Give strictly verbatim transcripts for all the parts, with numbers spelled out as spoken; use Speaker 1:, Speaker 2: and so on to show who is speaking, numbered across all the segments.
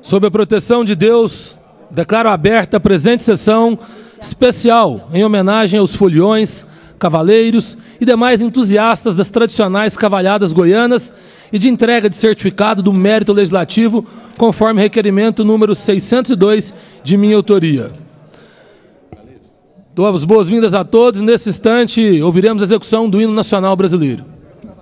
Speaker 1: Sob a proteção de Deus, declaro aberta a presente sessão especial em homenagem aos foliões, cavaleiros e demais entusiastas das tradicionais cavalhadas goianas e de entrega de certificado do mérito legislativo, conforme requerimento número seiscentos e dois de minha autoria. Dou as boas-vindas a todos. Nesse instante, ouviremos a execução do hino nacional brasileiro.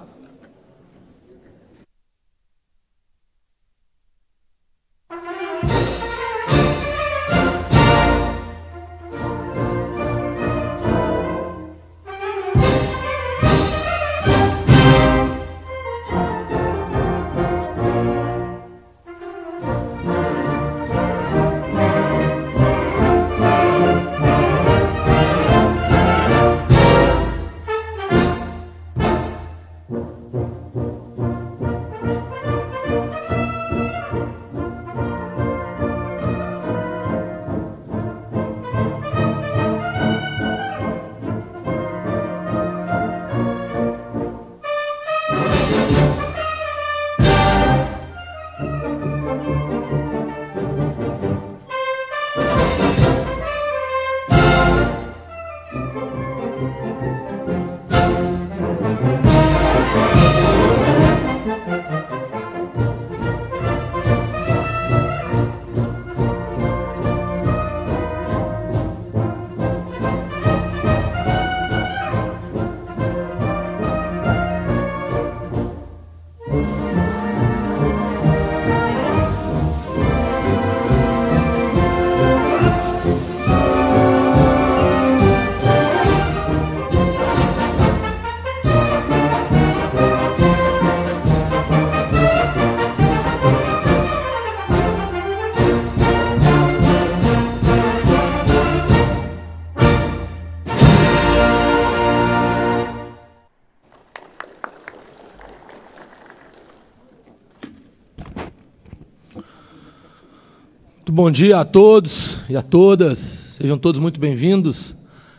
Speaker 1: Bom dia a todos e a todas, sejam todos muito bem-vindos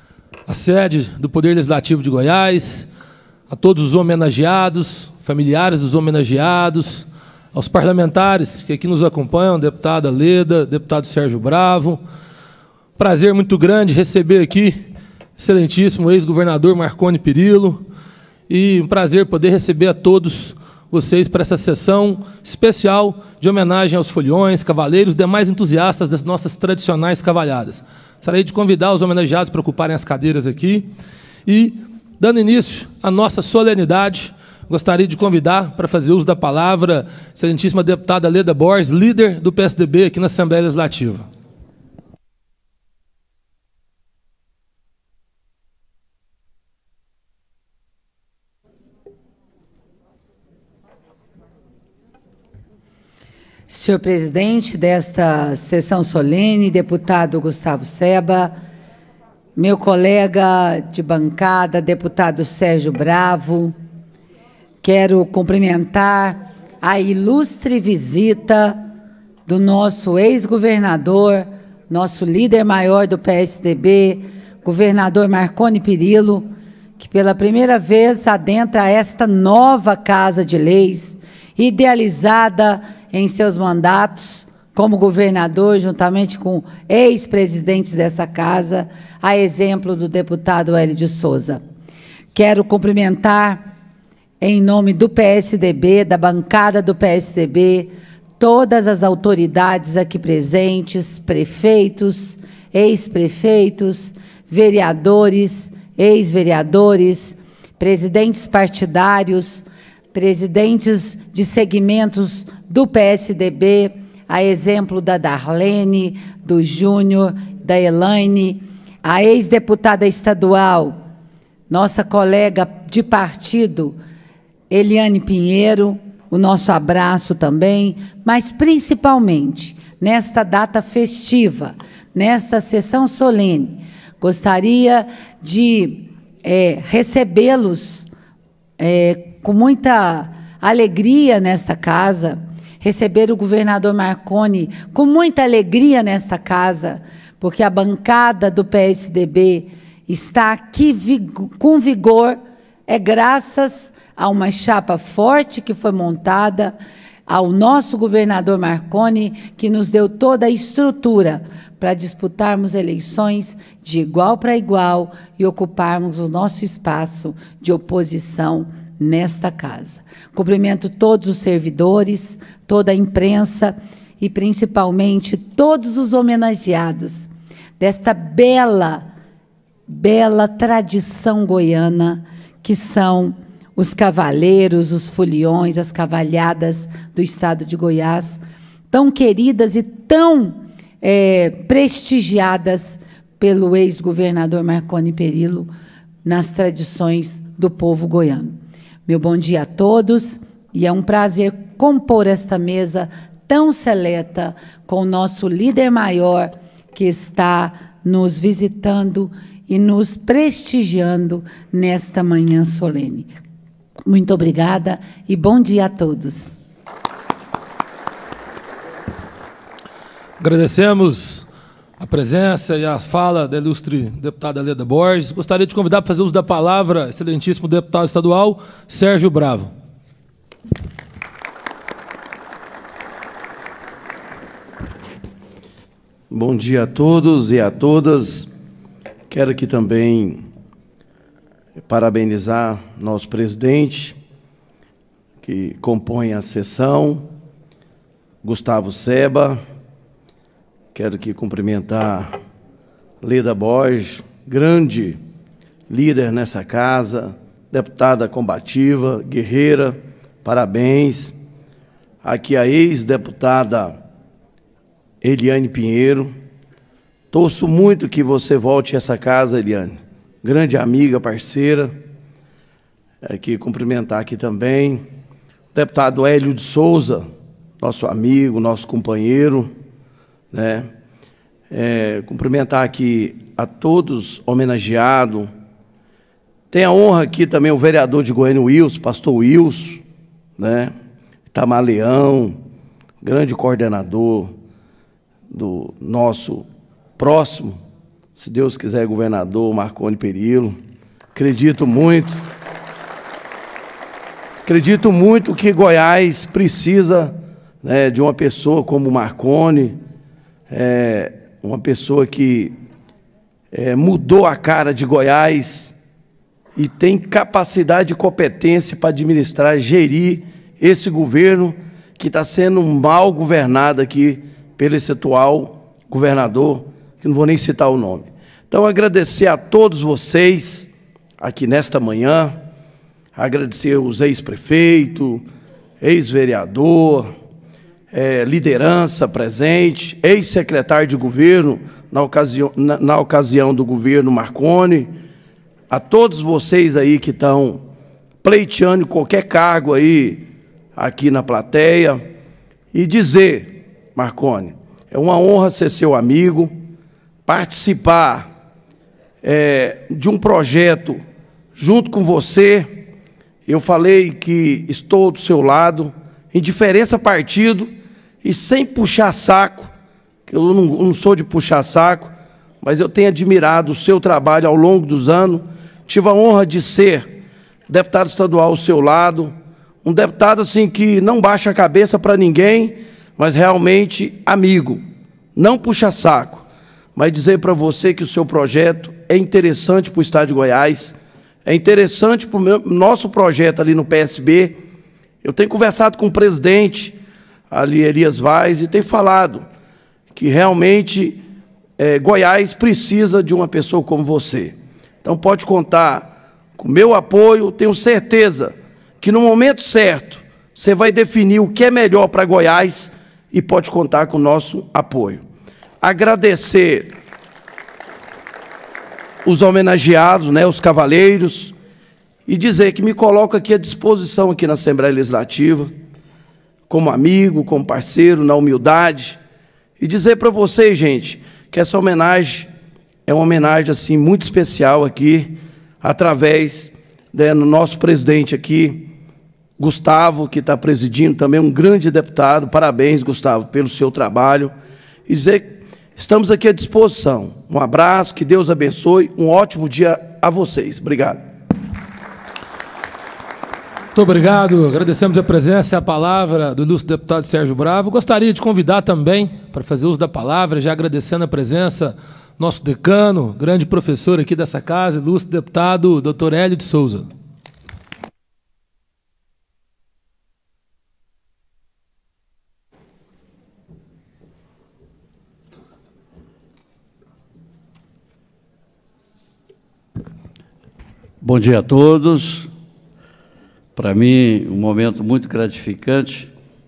Speaker 1: à sede do Poder Legislativo de Goiás, a todos os homenageados, familiares dos homenageados, aos parlamentares que aqui nos acompanham, deputada Leda, deputado Sérgio Bravo. Prazer muito grande receber aqui excelentíssimo ex-governador Marconi Perillo e um prazer poder receber a todos vocês para essa sessão especial de homenagem aos foliões, cavaleiros e demais entusiastas das nossas tradicionais cavalhadas. Gostaria de convidar os homenageados para ocuparem as cadeiras aqui e, dando início à nossa solenidade, gostaria de convidar para fazer uso da palavra a excelentíssima deputada Leda Borges, líder do P S D B aqui na Assembleia Legislativa.
Speaker 2: Senhor presidente desta sessão solene, deputado Gustavo Seba, meu colega de bancada, deputado Sérgio Bravo, quero cumprimentar a ilustre visita do nosso ex-governador, nosso líder maior do P S D B, governador Marconi Perillo, que pela primeira vez adentra esta nova Casa de Leis, idealizada em seus mandatos como governador, juntamente com ex-presidentes dessa casa, a exemplo do deputado Hélio de Souza. Quero cumprimentar, em nome do P S D B, da bancada do P S D B, todas as autoridades aqui presentes, prefeitos, ex-prefeitos, vereadores, ex-vereadores, presidentes partidários, presidentes de segmentos do P S D B, a exemplo da Darlene, do Júnior, da Elaine, a ex-deputada estadual, nossa colega de partido, Eliane Pinheiro, o nosso abraço também, mas principalmente nesta data festiva, nesta sessão solene, gostaria de é, recebê-los é, com muita alegria nesta casa, receber o governador Marconi com muita alegria nesta casa, porque a bancada do P S D B está aqui vig- com vigor, é graças a uma chapa forte que foi montada, ao nosso governador Marconi, que nos deu toda a estrutura para disputarmos eleições de igual para igual e ocuparmos o nosso espaço de oposição nesta casa. Cumprimento todos os servidores, toda a imprensa e, principalmente, todos os homenageados desta bela, bela tradição goiana, que são os cavaleiros, os foliões, as cavalhadas do estado de Goiás, tão queridas e tão é, prestigiadas pelo ex-governador Marconi Perillo nas tradições do povo goiano. Meu bom dia a todos, e é um prazer compor esta mesa tão seleta com o nosso líder maior, que está nos visitando e nos prestigiando nesta manhã solene. Muito obrigada e bom dia a todos.
Speaker 1: Agradecemos a presença e a fala da ilustre deputada Leda Borges. Gostaria de convidar para fazer uso da palavra, excelentíssimo deputado estadual, Sérgio Bravo.
Speaker 3: Bom dia a todos e a todas. Quero aqui também parabenizar nosso presidente, que compõe a sessão, Gustavo Seba. Quero aqui cumprimentar Leda Borges, grande líder nessa casa, deputada combativa, guerreira, parabéns. Aqui a ex-deputada Eliane Pinheiro. Torço muito que você volte a essa casa, Eliane. Grande amiga, parceira. Aqui cumprimentar aqui também o deputado Hélio de Souza, nosso amigo, nosso companheiro, né? É, cumprimentar aqui a todos homenageados. Tem a honra aqui também o vereador de Goiânia, Wilson, pastor Wilson, né? Itamar-Leão, grande coordenador do nosso próximo, se Deus quiser, governador Marconi Perillo. Acredito muito, acredito muito que Goiás precisa, né, de uma pessoa como Marconi, é, uma pessoa que é, mudou a cara de Goiás e tem capacidade e competência para administrar, gerir esse governo que está sendo mal governado aqui pelo esse atual governador, que não vou nem citar o nome. Então, agradecer a todos vocês aqui nesta manhã, agradecer os ex-prefeito, ex-vereador, é, liderança presente, ex-secretário de governo na ocasião, na, na ocasião do governo Marconi, a todos vocês aí que estão pleiteando qualquer cargo aí aqui na plateia, e dizer, Marconi, é uma honra ser seu amigo, participar é, de um projeto junto com você. Eu falei que estou do seu lado, indiferença partido e sem puxar saco, que eu não, não sou de puxar saco, mas eu tenho admirado o seu trabalho ao longo dos anos. Tive a honra de ser deputado estadual ao seu lado, um deputado assim que não baixa a cabeça para ninguém, mas realmente amigo, não puxa saco, mas dizer para você que o seu projeto é interessante para o estado de Goiás, é interessante para o nosso projeto ali no P S B. Eu tenho conversado com o presidente, ali, Elias Vaz, e tenho falado que realmente é, Goiás precisa de uma pessoa como você. Então pode contar com o meu apoio, tenho certeza que no momento certo você vai definir o que é melhor para Goiás e pode contar com o nosso apoio. Agradecer os homenageados, né, os cavaleiros, e dizer que me coloco aqui à disposição aqui na Assembleia Legislativa, como amigo, como parceiro, na humildade, e dizer para vocês, gente, que essa homenagem é uma homenagem assim muito especial aqui, através né, do nosso presidente aqui, Gustavo, que está presidindo, também um grande deputado. Parabéns, Gustavo, pelo seu trabalho. E dizer que estamos aqui à disposição. Um abraço, que Deus abençoe, um ótimo dia a vocês. Obrigado.
Speaker 1: Muito obrigado, agradecemos a presença e a palavra do ilustre deputado Sérgio Bravo. Gostaria de convidar também, para fazer uso da palavra, já agradecendo a presença, nosso decano, grande professor aqui dessa casa, ilustre deputado doutor Hélio de Souza.
Speaker 4: Bom dia a todos. Para mim, um momento muito gratificante,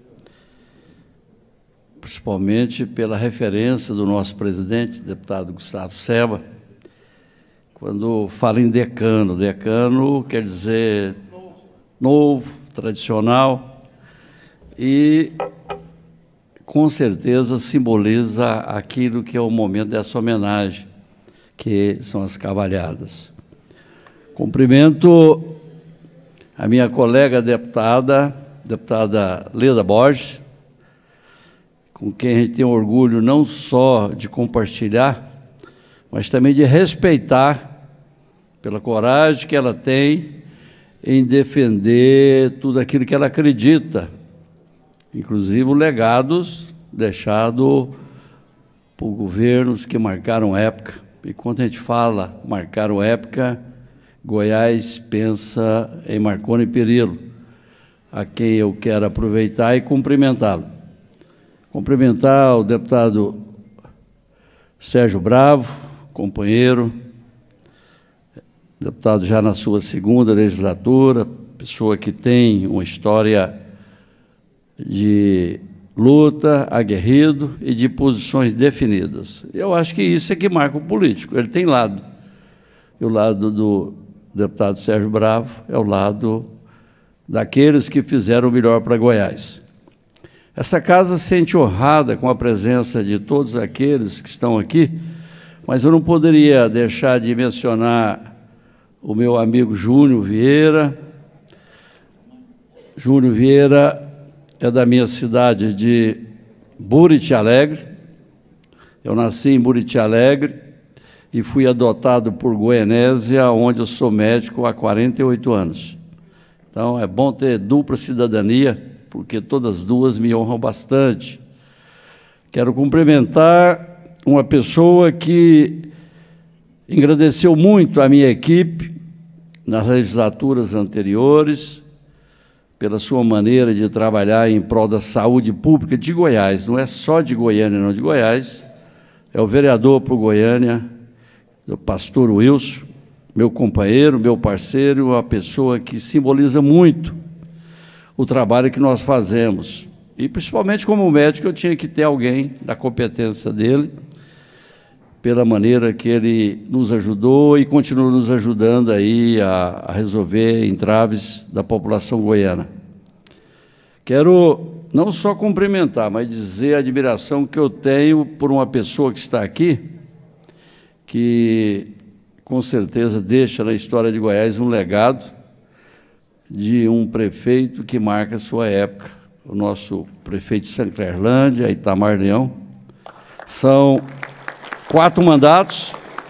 Speaker 4: principalmente pela referência do nosso presidente, deputado Gustavo Seba, quando fala em decano. Decano quer dizer novo, tradicional, e com certeza simboliza aquilo que é o momento dessa homenagem, que são as cavalhadas. Cumprimento a minha colega deputada, deputada Leda Borges, com quem a gente tem orgulho não só de compartilhar, mas também de respeitar pela coragem que ela tem em defender tudo aquilo que ela acredita, inclusive os legados deixados por governos que marcaram época. E quando a gente fala marcaram época, Goiás pensa em Marconi Perillo, a quem eu quero aproveitar e cumprimentá-lo. Cumprimentar o deputado Sérgio Bravo, companheiro, deputado já na sua segunda legislatura, pessoa que tem uma história de luta, aguerrido e de posições definidas. Eu acho que isso é que marca o político, ele tem lado. E o lado do deputado Sérgio Bravo é o lado daqueles que fizeram o melhor para Goiás. Essa casa se sente honrada com a presença de todos aqueles que estão aqui, mas eu não poderia deixar de mencionar o meu amigo Júnior Vieira. Júnior Vieira é da minha cidade de Buriti Alegre. Eu nasci em Buriti Alegre e fui adotado por Goianésia, onde eu sou médico há quarenta e oito anos. Então, é bom ter dupla cidadania, porque todas as duas me honram bastante. Quero cumprimentar uma pessoa que engrandeceu muito a minha equipe nas legislaturas anteriores, pela sua maneira de trabalhar em prol da saúde pública de Goiás. Não é só de Goiânia, não, de Goiás. É o vereador por Goiânia, do pastor Wilson, meu companheiro, meu parceiro, uma pessoa que simboliza muito o trabalho que nós fazemos. E, principalmente como médico, eu tinha que ter alguém da competência dele, pela maneira que ele nos ajudou e continua nos ajudando aí a, a resolver entraves da população goiana. Quero não só cumprimentar, mas dizer a admiração que eu tenho por uma pessoa que está aqui, que com certeza deixa na história de Goiás um legado de um prefeito que marca a sua época, o nosso prefeito de Sanclerlândia, Itamar Leão. São quatro mandatos,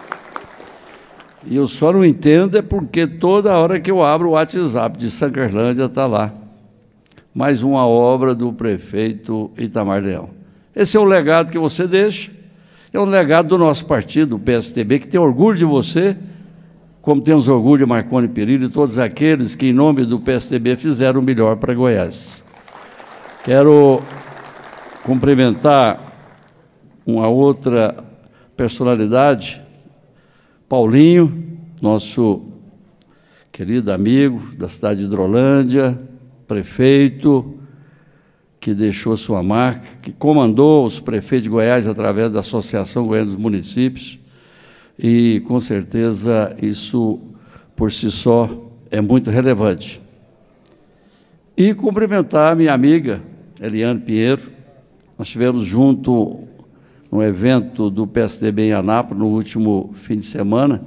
Speaker 4: e eu só não entendo é porque toda hora que eu abro o WhatsApp de Sanclerlândia está lá, mais uma obra do prefeito Itamar Leão. Esse é o legado que você deixa. É um legado do nosso partido, o P S D B, que tem orgulho de você, como temos orgulho de Marconi Perillo e todos aqueles que, em nome do P S D B, fizeram o melhor para Goiás. Quero cumprimentar uma outra personalidade, Paulinho, nosso querido amigo da cidade de Hidrolândia, prefeito, que deixou sua marca, que comandou os prefeitos de Goiás através da Associação Goiana dos Municípios, e, com certeza, isso, por si só, é muito relevante. E cumprimentar a minha amiga, Eliane Pinheiro. Nós estivemos junto no evento do P S D B em Anápolis, no último fim de semana,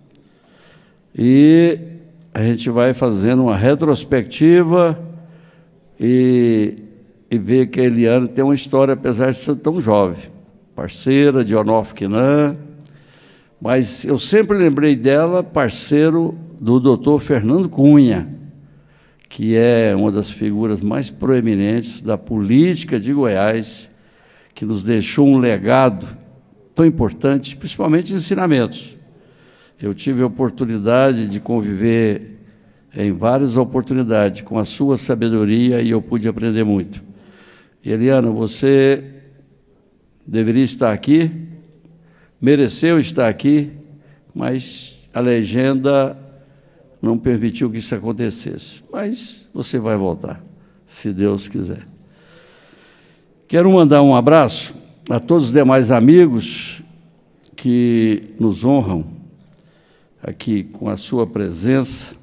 Speaker 4: e a gente vai fazendo uma retrospectiva e e ver que a Eliane tem uma história, apesar de ser tão jovem, parceira de Onofre Quinan, mas eu sempre lembrei dela parceiro do doutor Fernando Cunha, que é uma das figuras mais proeminentes da política de Goiás, que nos deixou um legado tão importante, principalmente ensinamentos. Eu tive a oportunidade de conviver em várias oportunidades com a sua sabedoria e eu pude aprender muito. E, Eliana, você deveria estar aqui, mereceu estar aqui, mas a legenda não permitiu que isso acontecesse. Mas você vai voltar, se Deus quiser. Quero mandar um abraço a todos os demais amigos que nos honram aqui com a sua presença.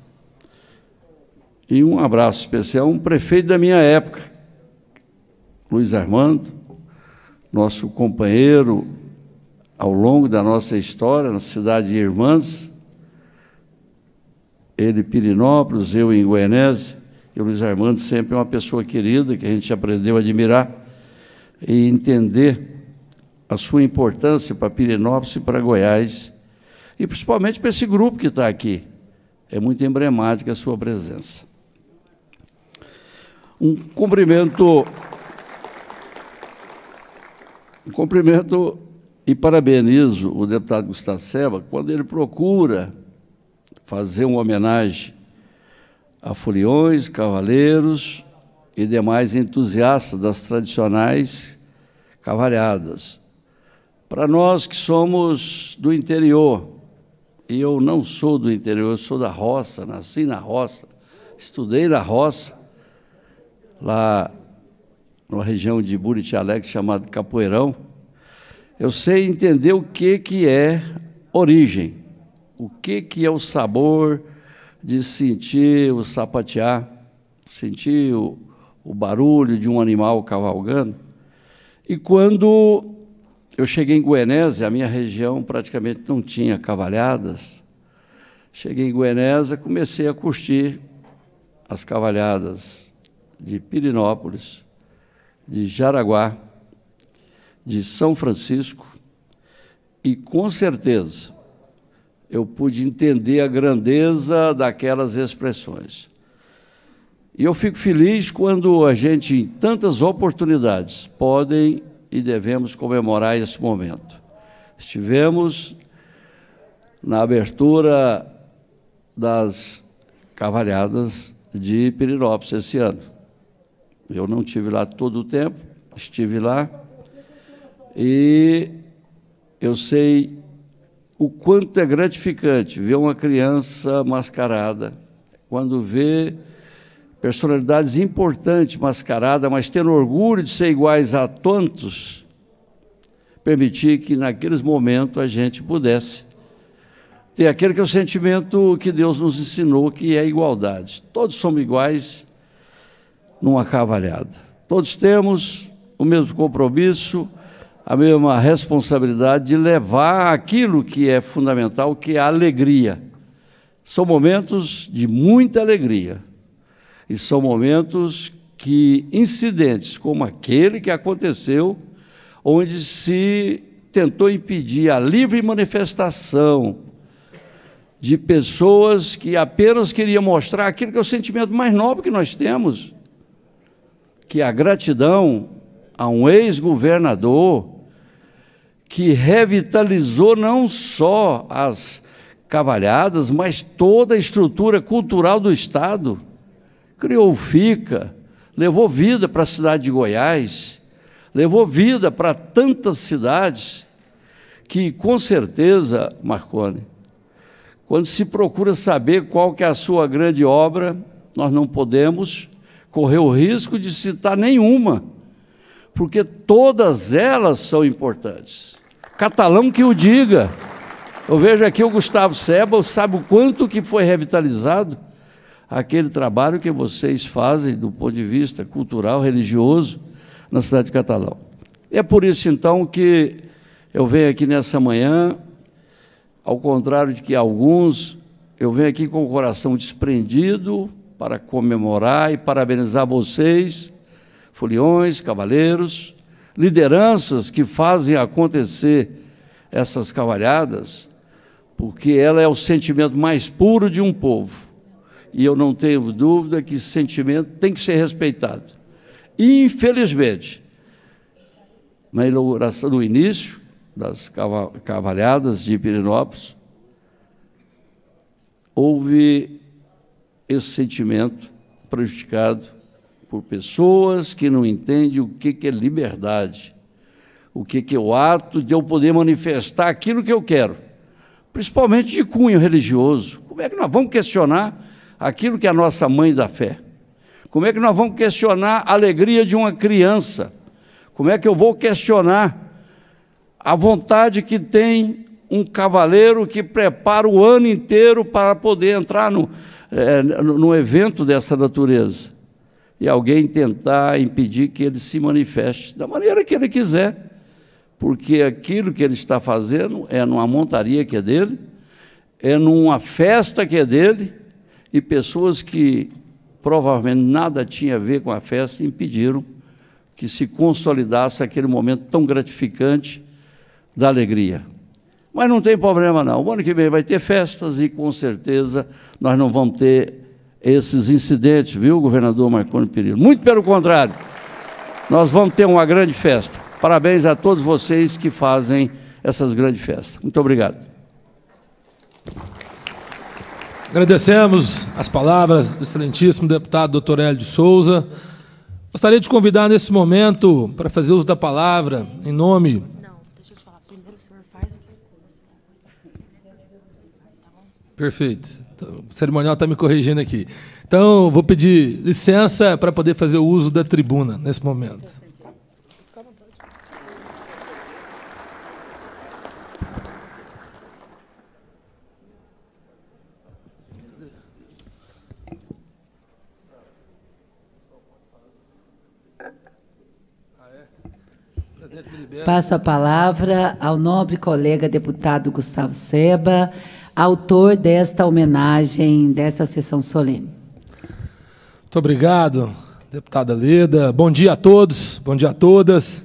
Speaker 4: E um abraço especial a um prefeito da minha época, Luiz Armando, nosso companheiro ao longo da nossa história, na cidade de Irmãs, ele em Pirenópolis, eu em Goianésia, e o Luiz Armando sempre é uma pessoa querida, que a gente aprendeu a admirar e entender a sua importância para Pirenópolis e para Goiás, e principalmente para esse grupo que está aqui. É muito emblemática a sua presença. Um cumprimento, um cumprimento e parabenizo o deputado Gustavo Seba quando ele procura fazer uma homenagem a foliões, cavaleiros e demais entusiastas das tradicionais cavalhadas. Para nós que somos do interior, e eu não sou do interior, eu sou da roça, nasci na roça, estudei na roça, lá numa região de Buriti Alegre, chamada Capoeirão, eu sei entender o que, que é origem, o que, que é o sabor de sentir o sapatear, sentir o, o barulho de um animal cavalgando. E quando eu cheguei em Goianésia, a minha região praticamente não tinha cavalhadas, cheguei em Goianésia, comecei a curtir as cavalhadas de Pirenópolis, de Jaraguá, de São Francisco, e com certeza eu pude entender a grandeza daquelas expressões. E eu fico feliz quando a gente, em tantas oportunidades, podem e devemos comemorar esse momento. Estivemos na abertura das cavalhadas de Pirenópolis esse ano. Eu não estive lá todo o tempo, estive lá, e eu sei o quanto é gratificante ver uma criança mascarada, quando vê personalidades importantes mascaradas, mas tendo orgulho de ser iguais a tantos, permitir que naqueles momentos a gente pudesse ter aquele que é o sentimento que Deus nos ensinou, que é a igualdade. Todos somos iguais numa cavalhada. Todos temos o mesmo compromisso, a mesma responsabilidade de levar aquilo que é fundamental, que é a alegria. São momentos de muita alegria. E são momentos que, incidentes como aquele que aconteceu, onde se tentou impedir a livre manifestação de pessoas que apenas queriam mostrar aquilo que é o sentimento mais nobre que nós temos, que é a gratidão a um ex-governador que revitalizou não só as cavalhadas, mas toda a estrutura cultural do Estado. Criou o FICA, levou vida para a cidade de Goiás, levou vida para tantas cidades, que, com certeza, Marconi, quando se procura saber qual que é a sua grande obra, nós não podemos correr o risco de citar nenhuma, porque todas elas são importantes. Catalão que o diga. Eu vejo aqui o Gustavo Seba, sabe o quanto que foi revitalizado aquele trabalho que vocês fazem do ponto de vista cultural, religioso, na cidade de Catalão. É por isso, então, que eu venho aqui nessa manhã, ao contrário de que alguns, eu venho aqui com o coração desprendido para comemorar e parabenizar vocês, foliões, cavaleiros, lideranças que fazem acontecer essas cavalhadas, porque ela é o sentimento mais puro de um povo. e eu não tenho dúvida que esse sentimento tem que ser respeitado. Infelizmente, na inauguração, no início das cavalhadas de Pirenópolis, houve esse sentimento prejudicado por pessoas que não entendem o que é liberdade, o que é o ato de eu poder manifestar aquilo que eu quero, principalmente de cunho religioso. Como é que nós vamos questionar aquilo que é a nossa mãe da fé? Como é que nós vamos questionar a alegria de uma criança? Como é que eu vou questionar a vontade que tem um cavaleiro que prepara o ano inteiro para poder entrar no, é, no evento dessa natureza? E alguém tentar impedir que ele se manifeste da maneira que ele quiser, porque aquilo que ele está fazendo é numa montaria que é dele, é numa festa que é dele, e pessoas que provavelmente nada tinha a ver com a festa impediram que se consolidasse aquele momento tão gratificante da alegria. Mas não tem problema não, o ano que vem vai ter festas e com certeza nós não vamos ter esses incidentes, viu, governador Marconi Perillo? Muito pelo contrário, nós vamos ter uma grande festa. Parabéns a todos vocês que fazem essas grandes festas. Muito obrigado.
Speaker 1: Agradecemos as palavras do excelentíssimo deputado doutor Hélio de Souza. Gostaria de convidar nesse momento para fazer uso da palavra em nome...
Speaker 5: Não, deixa eu te falar. Primeiro o senhor faz o...
Speaker 1: Perfeito. Então, o cerimonial está me corrigindo aqui. Então, vou pedir licença para poder fazer o uso da tribuna nesse momento.
Speaker 2: Passo a palavra ao nobre colega deputado Gustavo Seba, autor desta homenagem, desta sessão solene.
Speaker 1: Muito obrigado, deputada Leda. Bom dia a todos, bom dia a todas.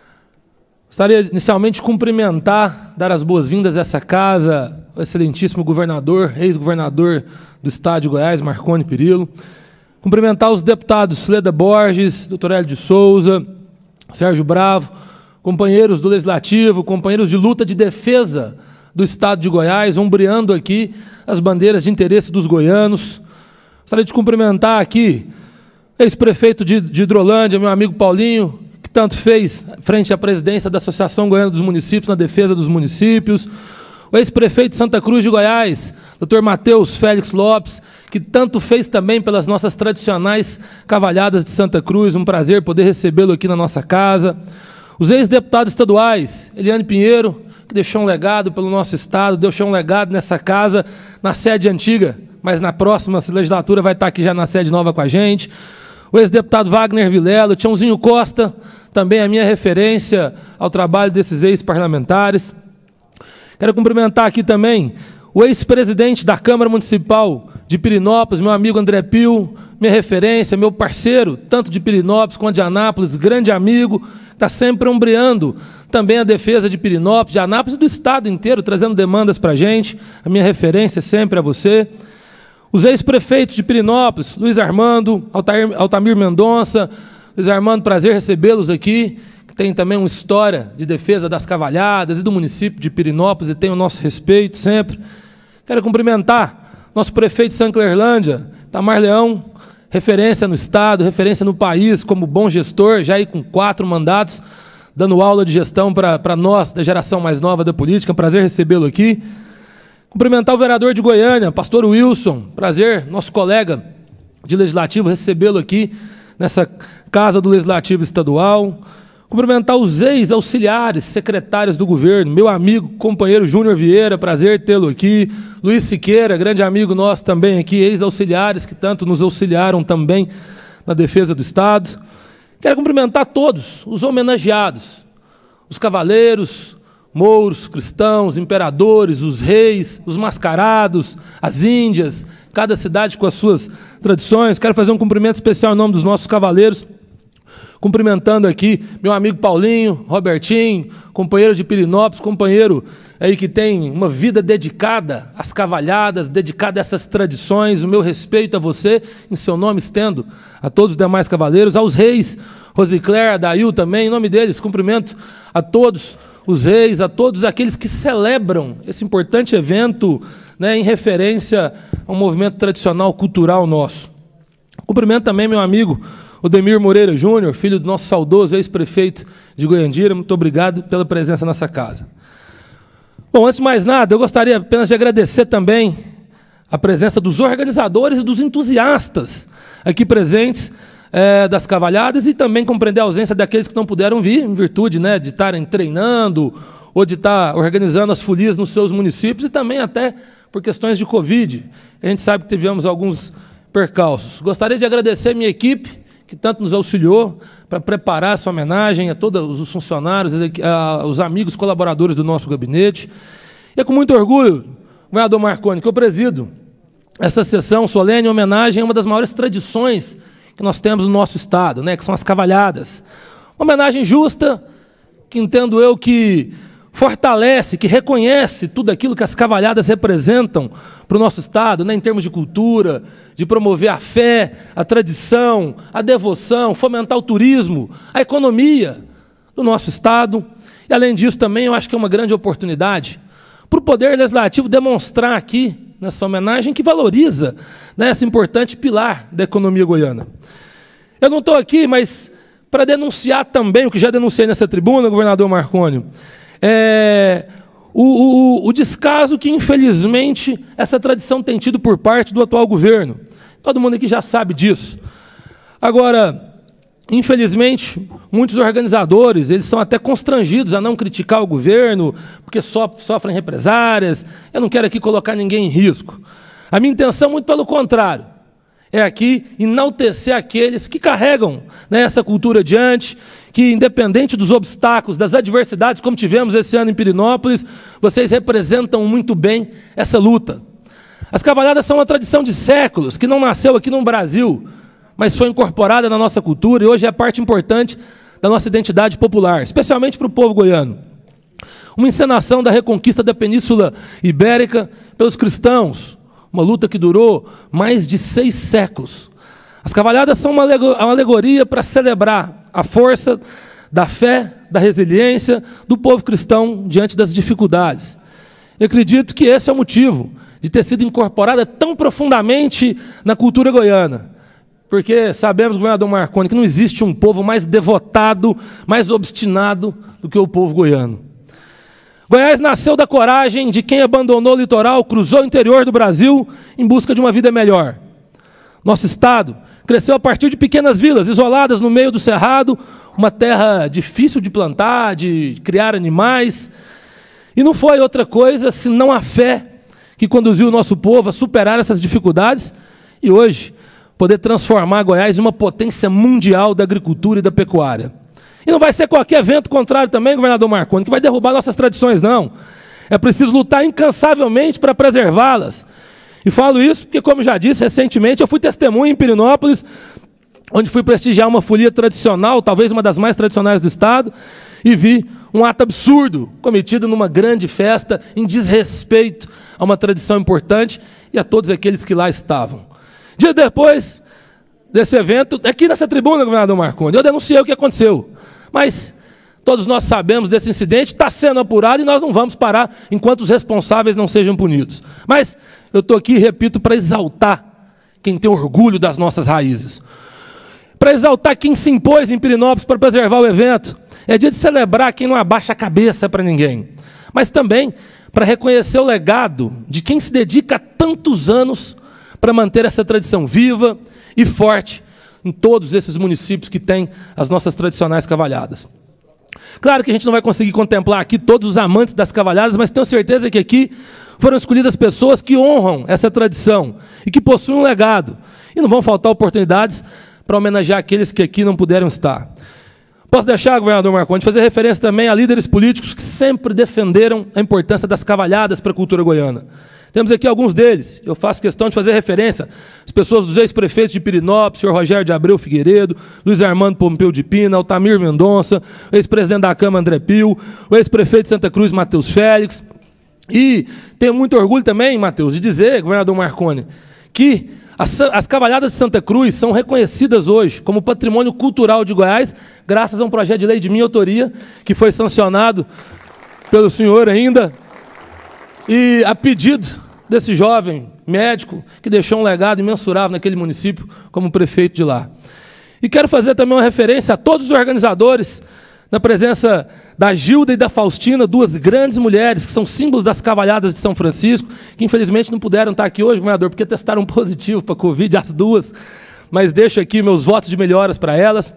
Speaker 1: Gostaria inicialmente de cumprimentar, dar as boas-vindas a essa casa, o excelentíssimo governador, ex-governador do Estado de Goiás, Marconi Perillo. Cumprimentar os deputados Leda Borges, doutor Hélio de Souza, Sérgio Bravo, companheiros do Legislativo, companheiros de luta de defesa do Estado de Goiás, ombreando aqui as bandeiras de interesse dos goianos. Gostaria de cumprimentar aqui ex-prefeito de, de Hidrolândia, meu amigo Paulinho, que tanto fez frente à presidência da Associação Goiana dos Municípios, na defesa dos municípios. O ex-prefeito de Santa Cruz de Goiás, doutor Matheus Félix Lopes, que tanto fez também pelas nossas tradicionais cavalhadas de Santa Cruz. Um prazer poder recebê-lo aqui na nossa casa. Os ex-deputados estaduais, Eliane Pinheiro, que deixou um legado pelo nosso Estado, deixou um legado nessa casa, na sede antiga, mas na próxima legislatura vai estar aqui já na sede nova com a gente. O ex-deputado Wagner Vilela, o Tiãozinho Costa, também a minha referência ao trabalho desses ex-parlamentares. Quero cumprimentar aqui também o ex-presidente da Câmara Municipal de Pirenópolis, meu amigo André Pio, minha referência, meu parceiro, tanto de Pirenópolis quanto de Anápolis, grande amigo, está sempre ombreando também a defesa de Pirenópolis, de Anápolis e do Estado inteiro, trazendo demandas para a gente. A minha referência sempre a você. Os ex-prefeitos de Pirenópolis, Luiz Armando, Altair, Altamir Mendonça. Luiz Armando, prazer recebê-los aqui, que tem também uma história de defesa das cavalhadas e do município de Pirenópolis e tem o nosso respeito sempre. Quero cumprimentar nosso prefeito de Sanclerlândia, Tamar Leão, referência no Estado, referência no país, como bom gestor, já aí com quatro mandatos, dando aula de gestão para nós, da geração mais nova da política. É um prazer recebê-lo aqui. Cumprimentar o vereador de Goiânia, pastor Wilson, prazer, nosso colega de legislativo, recebê-lo aqui nessa casa do Legislativo Estadual. Cumprimentar os ex-auxiliares, secretários do governo, meu amigo, companheiro Júnior Vieira, prazer tê-lo aqui. Luiz Siqueira, grande amigo nosso também aqui, ex-auxiliares que tanto nos auxiliaram também na defesa do Estado. Quero cumprimentar todos os homenageados, os cavaleiros, mouros, cristãos, imperadores, os reis, os mascarados, as índias, cada cidade com as suas tradições. Quero fazer um cumprimento especial em nome dos nossos cavaleiros. Cumprimentando aqui meu amigo Paulinho, Robertinho, companheiro de Pirenópolis, companheiro aí que tem uma vida dedicada às cavalhadas, dedicada a essas tradições. O meu respeito a você, em seu nome estendo a todos os demais cavaleiros, aos reis, Rosicler, Adail também, em nome deles, cumprimento a todos os reis, a todos aqueles que celebram esse importante evento, né, em referência a um movimento tradicional cultural nosso. Cumprimento também meu amigo Odemir Moreira Júnior, filho do nosso saudoso ex-prefeito de Goiandira. Muito obrigado pela presença nessa casa. Bom, antes de mais nada, eu gostaria apenas de agradecer também a presença dos organizadores e dos entusiastas aqui presentes é, das cavalhadas, e também compreender a ausência daqueles que não puderam vir, em virtude, né, de estarem treinando ou de estar organizando as folias nos seus municípios, e também até por questões de Covid. A gente sabe que tivemos alguns percalços. Gostaria de agradecer a minha equipe, que tanto nos auxiliou para preparar essa homenagem, a todos os funcionários, os amigos colaboradores do nosso gabinete. E é com muito orgulho, governador Marconi, que eu presido essa sessão solene em homenagem a uma das maiores tradições que nós temos no nosso estado, né, que são as cavalhadas. Uma homenagem justa, que entendo eu que fortalece, que reconhece tudo aquilo que as cavalhadas representam para o nosso estado, né, em termos de cultura, de promover a fé, a tradição, a devoção, fomentar o turismo, a economia do nosso estado. E, além disso, também eu acho que é uma grande oportunidade para o Poder Legislativo demonstrar aqui, nessa homenagem, que valoriza, né, esse importante pilar da economia goiana. Eu não estou aqui, mas para denunciar também o que já denunciei nessa tribuna, governador Marconi, É, o, o, o descaso que, infelizmente, essa tradição tem tido por parte do atual governo. Todo mundo aqui já sabe disso. Agora, infelizmente, muitos organizadores, eles são até constrangidos a não criticar o governo, porque so, sofrem represárias. Eu não quero aqui colocar ninguém em risco. A minha intenção, muito pelo contrário, é aqui enaltecer aqueles que carregam, né, essa cultura adiante, que, independente dos obstáculos, das adversidades, como tivemos esse ano em Pirenópolis, vocês representam muito bem essa luta. As cavalhadas são uma tradição de séculos, que não nasceu aqui no Brasil, mas foi incorporada na nossa cultura e hoje é parte importante da nossa identidade popular, especialmente para o povo goiano. Uma encenação da reconquista da Península Ibérica pelos cristãos, uma luta que durou mais de seis séculos. As cavalhadas são uma alegoria para celebrar a força da fé, da resiliência do povo cristão diante das dificuldades. Eu acredito que esse é o motivo de ter sido incorporada tão profundamente na cultura goiana. Porque sabemos, governador Marconi, que não existe um povo mais devotado, mais obstinado do que o povo goiano. Goiás nasceu da coragem de quem abandonou o litoral, cruzou o interior do Brasil em busca de uma vida melhor. Nosso estado cresceu a partir de pequenas vilas, isoladas no meio do cerrado, uma terra difícil de plantar, de criar animais. E não foi outra coisa senão a fé que conduziu o nosso povo a superar essas dificuldades e hoje poder transformar Goiás em uma potência mundial da agricultura e da pecuária. E não vai ser qualquer vento contrário também, governador Marconi, que vai derrubar nossas tradições, não. É preciso lutar incansavelmente para preservá-las. E falo isso porque, como já disse recentemente, eu fui testemunha em Pirenópolis, onde fui prestigiar uma folia tradicional, talvez uma das mais tradicionais do estado, e vi um ato absurdo cometido numa grande festa, em desrespeito a uma tradição importante e a todos aqueles que lá estavam. Dias depois desse evento, aqui nessa tribuna, governador Marconi, eu denunciei o que aconteceu. Mas todos nós sabemos desse incidente, está sendo apurado e nós não vamos parar enquanto os responsáveis não sejam punidos. Mas eu estou aqui, repito, para exaltar quem tem orgulho das nossas raízes. Para exaltar quem se impôs em Pirenópolis para preservar o evento. É dia de celebrar quem não abaixa a cabeça para ninguém. Mas também para reconhecer o legado de quem se dedica há tantos anos para manter essa tradição viva e forte em todos esses municípios que têm as nossas tradicionais cavalhadas. Claro que a gente não vai conseguir contemplar aqui todos os amantes das cavalhadas, mas tenho certeza que aqui foram escolhidas pessoas que honram essa tradição e que possuem um legado. E não vão faltar oportunidades para homenagear aqueles que aqui não puderam estar. Posso deixar, governador Marconi, fazer referência também a líderes políticos que sempre defenderam a importância das cavalhadas para a cultura goiana. Temos aqui alguns deles. Eu faço questão de fazer referência às pessoas dos ex-prefeitos de Pirinópolis, senhor Rogério de Abreu Figueiredo, Luiz Armando Pompeu de Pina, Altamir Mendonça, o ex-presidente da Câmara André Pio, o ex-prefeito de Santa Cruz, Matheus Félix. E tenho muito orgulho também, Matheus, de dizer, governador Marconi, que as, as cavalhadas de Santa Cruz são reconhecidas hoje como patrimônio cultural de Goiás, graças a um projeto de lei de minha autoria, que foi sancionado pelo senhor ainda, e a pedido desse jovem médico que deixou um legado imensurável naquele município como prefeito de lá. E quero fazer também uma referência a todos os organizadores, na presença da Gilda e da Faustina, duas grandes mulheres que são símbolos das cavalhadas de São Francisco, que infelizmente não puderam estar aqui hoje, governador, porque testaram positivo para a Covid, as duas, mas deixo aqui meus votos de melhoras para elas.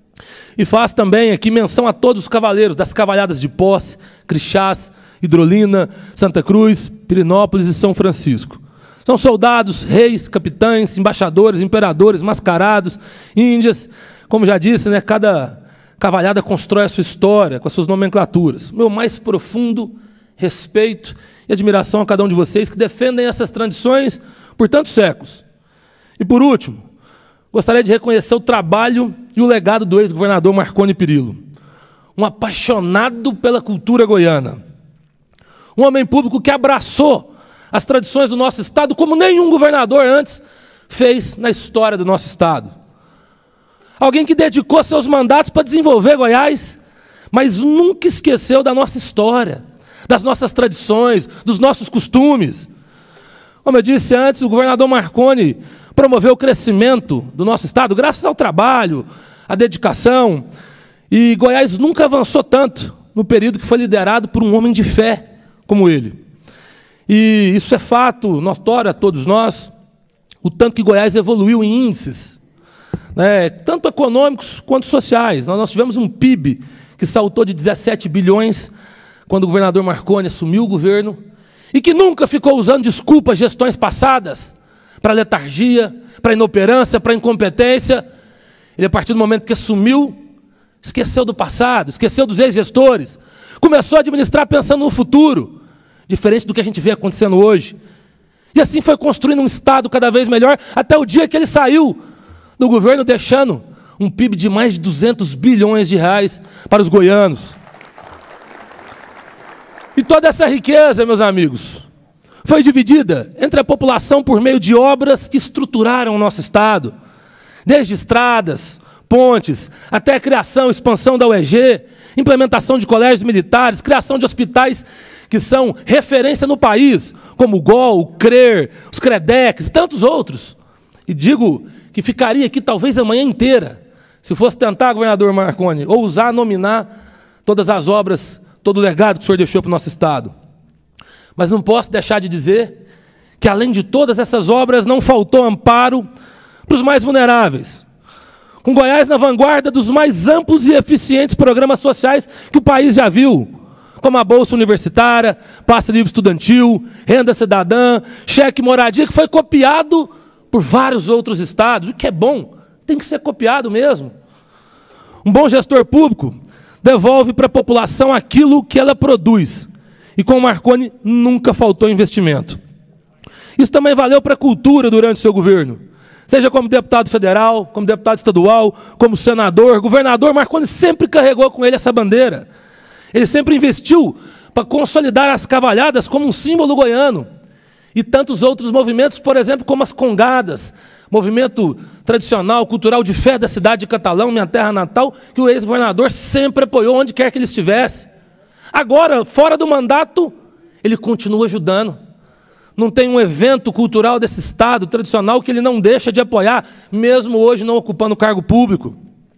Speaker 1: E faço também aqui menção a todos os cavaleiros das cavalhadas de Posse, Crixás, Hidrolina, Santa Cruz, Pirinópolis e São Francisco. São soldados, reis, capitães, embaixadores, imperadores, mascarados, índias. Como já disse, né, cada cavalhada constrói a sua história com as suas nomenclaturas. Meu mais profundo respeito e admiração a cada um de vocês que defendem essas tradições por tantos séculos. E por último, gostaria de reconhecer o trabalho e o legado do ex-governador Marconi Perillo, um apaixonado pela cultura goiana. Um homem público que abraçou as tradições do nosso Estado como nenhum governador antes fez na história do nosso Estado. Alguém que dedicou seus mandatos para desenvolver Goiás, mas nunca esqueceu da nossa história, das nossas tradições, dos nossos costumes. Como eu disse antes, o governador Marconi promoveu o crescimento do nosso Estado graças ao trabalho, à dedicação, e Goiás nunca avançou tanto no período que foi liderado por um homem de fé como ele. E isso é fato notório a todos nós, o tanto que Goiás evoluiu em índices, né, tanto econômicos quanto sociais. Nós tivemos um P I B que saltou de dezessete bilhões quando o governador Marconi assumiu o governo e que nunca ficou usando desculpas gestões passadas para letargia, para inoperância, para incompetência. Ele, a partir do momento que assumiu, esqueceu do passado, esqueceu dos ex-gestores, começou a administrar pensando no futuro, diferente do que a gente vê acontecendo hoje. E assim foi construindo um Estado cada vez melhor, até o dia que ele saiu do governo, deixando um P I B de mais de duzentos bilhões de reais para os goianos. E toda essa riqueza, meus amigos, foi dividida entre a população por meio de obras que estruturaram o nosso Estado, desde estradas, pontes, até a criação e expansão da U E G, implementação de colégios militares, criação de hospitais que são referência no país, como o GOL, o CRER, os CREDEX e tantos outros. E digo que ficaria aqui talvez a manhã inteira, se fosse tentar, governador Marconi, ousar nominar todas as obras, todo o legado que o senhor deixou para o nosso Estado. Mas não posso deixar de dizer que, além de todas essas obras, não faltou amparo para os mais vulneráveis. Com Goiás na vanguarda dos mais amplos e eficientes programas sociais que o país já viu, como a Bolsa Universitária, Passe Livre Estudantil, Renda Cidadã, Cheque Moradia, que foi copiado por vários outros estados, o que é bom, tem que ser copiado mesmo. Um bom gestor público devolve para a população aquilo que ela produz, e com o Marconi nunca faltou investimento. Isso também valeu para a cultura durante o seu governo. Seja como deputado federal, como deputado estadual, como senador, governador, Marconi sempre carregou com ele essa bandeira. Ele sempre investiu para consolidar as cavalhadas como um símbolo goiano. E tantos outros movimentos, por exemplo, como as congadas, movimento tradicional, cultural de fé da cidade de Catalão, minha terra natal, que o ex-governador sempre apoiou onde quer que ele estivesse. Agora, fora do mandato, ele continua ajudando. Não tem um evento cultural desse estado tradicional que ele não deixa de apoiar, mesmo hoje não ocupando cargo público.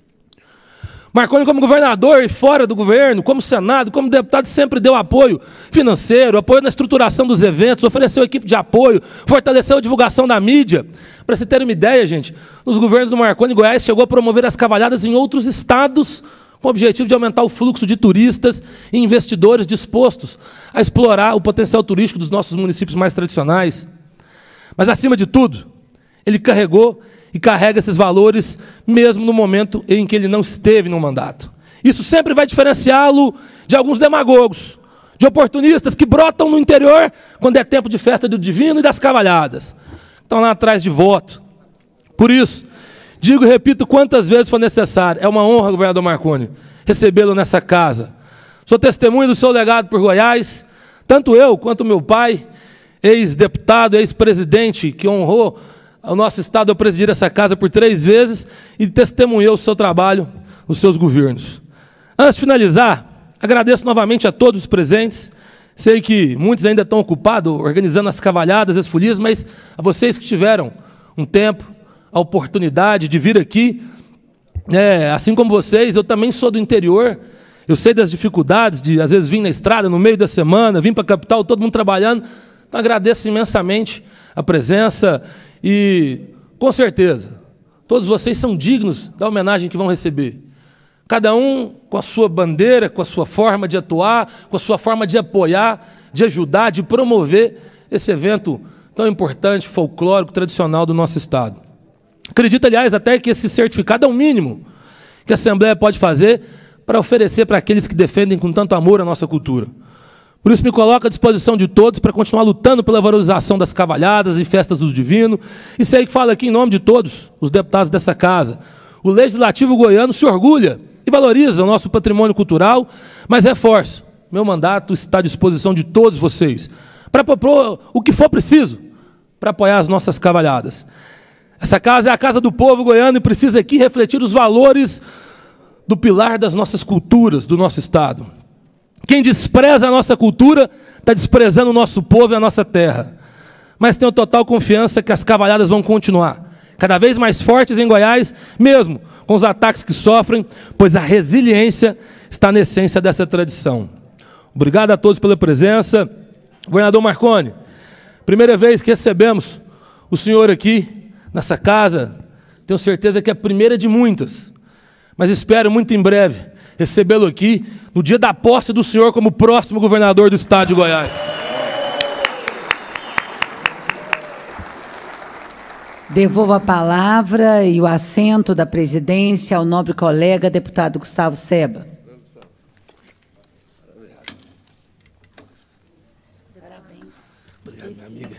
Speaker 1: Marconi, como governador e fora do governo, como Senado, como deputado, sempre deu apoio financeiro, apoio na estruturação dos eventos, ofereceu equipe de apoio, fortaleceu a divulgação da mídia. Para você ter uma ideia, gente, nos governos do Marconi, Goiás chegou a promover as cavalhadas em outros estados, com o objetivo de aumentar o fluxo de turistas e investidores dispostos a explorar o potencial turístico dos nossos municípios mais tradicionais. Mas, acima de tudo, ele carregou e carrega esses valores mesmo no momento em que ele não esteve no mandato. Isso sempre vai diferenciá-lo de alguns demagogos, de oportunistas que brotam no interior quando é tempo de festa do divino e das cavalhadas. Estão lá atrás de voto. Por isso, digo e repito quantas vezes for necessário, é uma honra, governador Marconi, recebê-lo nessa casa. Sou testemunha do seu legado por Goiás, tanto eu quanto meu pai, ex-deputado, ex-presidente, que honrou o nosso estado ao presidir essa casa por três vezes e testemunhou o seu trabalho nos seus governos. Antes de finalizar, agradeço novamente a todos os presentes. Sei que muitos ainda estão ocupados organizando as cavalhadas, as folias, mas a vocês que tiveram um tempo, a oportunidade de vir aqui, é, assim como vocês, eu também sou do interior, eu sei das dificuldades de, às vezes, vir na estrada no meio da semana, vir para a capital, todo mundo trabalhando. Então, agradeço imensamente a presença e, com certeza, todos vocês são dignos da homenagem que vão receber. Cada um com a sua bandeira, com a sua forma de atuar, com a sua forma de apoiar, de ajudar, de promover esse evento tão importante, folclórico, tradicional do nosso estado. Acredito, aliás, até que esse certificado é o mínimo que a Assembleia pode fazer para oferecer para aqueles que defendem com tanto amor a nossa cultura. Por isso, me coloco à disposição de todos para continuar lutando pela valorização das cavalhadas e festas do divino. E sei que falo aqui em nome de todos os deputados dessa casa. O Legislativo goiano se orgulha e valoriza o nosso patrimônio cultural, mas reforço, meu mandato está à disposição de todos vocês, para propor o que for preciso, para apoiar as nossas cavalhadas. Essa casa é a casa do povo goiano e precisa aqui refletir os valores do pilar das nossas culturas, do nosso estado. Quem despreza a nossa cultura está desprezando o nosso povo e a nossa terra. Mas tenho total confiança que as cavalhadas vão continuar, cada vez mais fortes em Goiás, mesmo com os ataques que sofrem, pois a resiliência está na essência dessa tradição. Obrigado a todos pela presença. Governador Marconi, primeira vez que recebemos o senhor aqui nessa casa, tenho certeza que é a primeira de muitas, mas espero muito em breve recebê-lo aqui no dia da posse do senhor como próximo governador do estado de Goiás.
Speaker 2: Devolvo a palavra e o assento da presidência ao nobre colega, deputado Gustavo Seba.
Speaker 5: Parabéns. Obrigado, minha amiga.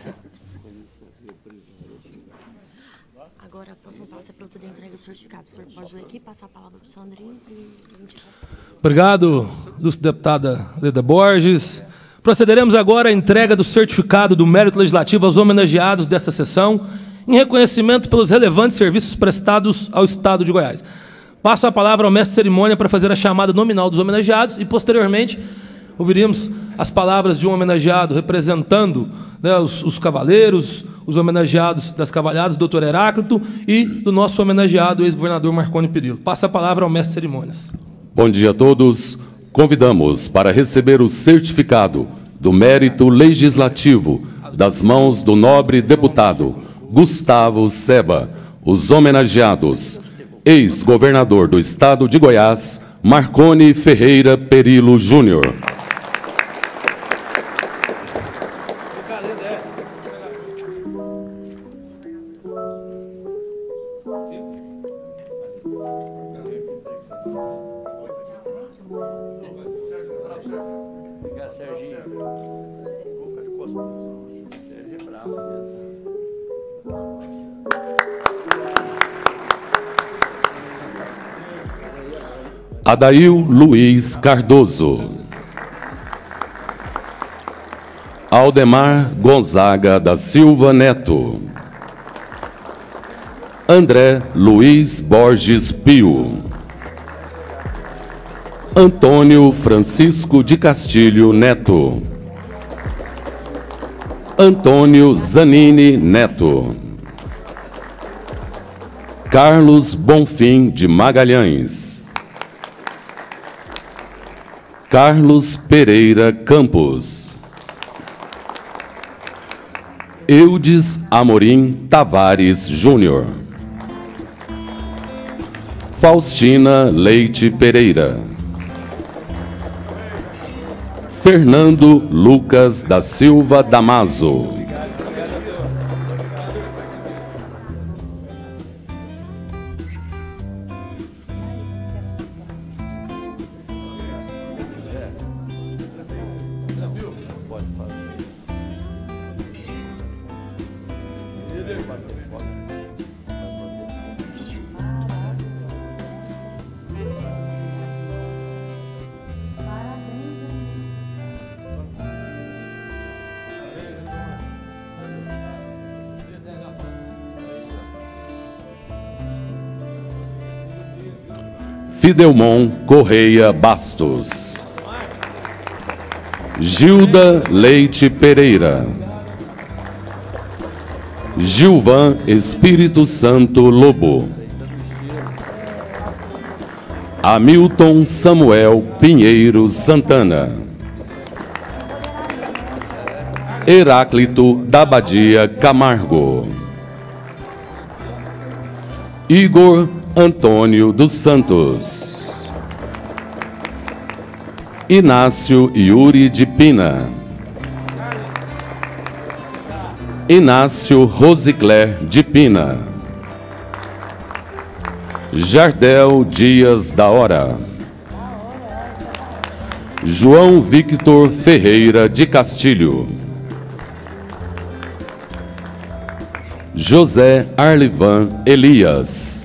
Speaker 5: Agora, a próxima passo é para outra de entrega do certificado. O senhor pode ler aqui, passar a palavra para o Sandrinho e a gente passa.
Speaker 1: Obrigado, ilustre deputada Leda Borges. Procederemos agora à entrega do certificado do mérito legislativo aos homenageados desta sessão, em reconhecimento pelos relevantes serviços prestados ao Estado de Goiás. Passo a palavra ao mestre de cerimônia para fazer a chamada nominal dos homenageados e, posteriormente, ouviríamos as palavras de um homenageado representando, né, os, os cavaleiros, os homenageados das cavalhadas, doutor Heráclito, e do nosso homenageado, ex-governador Marconi Perillo. Passa a palavra ao mestre de cerimônias.
Speaker 6: Bom dia a todos. Convidamos para receber o certificado do mérito legislativo das mãos do nobre deputado Gustavo Seba, os homenageados, ex-governador do estado de Goiás, Marconi Ferreira Perillo Júnior. Adail Luiz Cardoso. Aldemar Gonzaga da Silva Neto. André Luiz Borges Pio. Antônio Francisco de Castilho Neto. Antônio Zanini Neto. Carlos Bonfim de Magalhães. Carlos Pereira Campos. Eudes Amorim Tavares Júnior. Faustina Leite Pereira. Fernando Lucas da Silva Damaso. Fidelmon Correia Bastos. Gilda Leite Pereira. Gilvan Espírito Santo Lobo. Hamilton Samuel Pinheiro Santana. Heráclito da Badia Camargo. Igor Antônio dos Santos. Inácio Yuri de Pina. Inácio Rosicler de Pina. Jardel Dias da Hora. João Victor Ferreira de Castilho. José Arlivan Elias.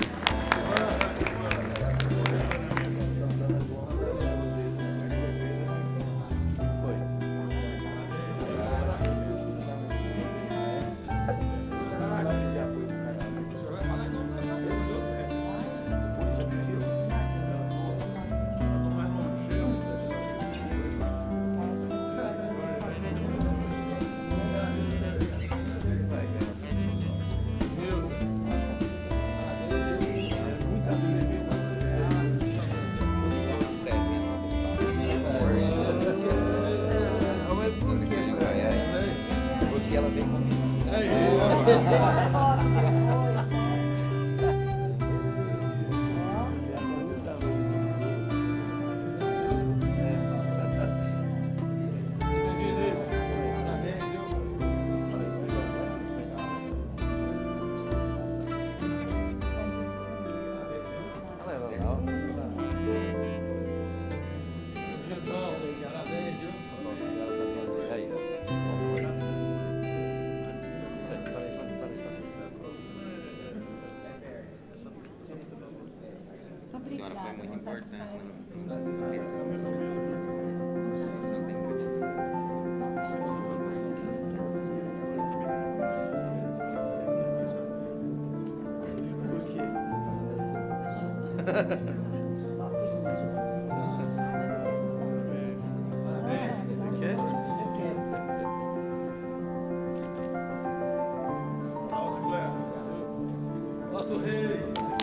Speaker 1: Nosso rei.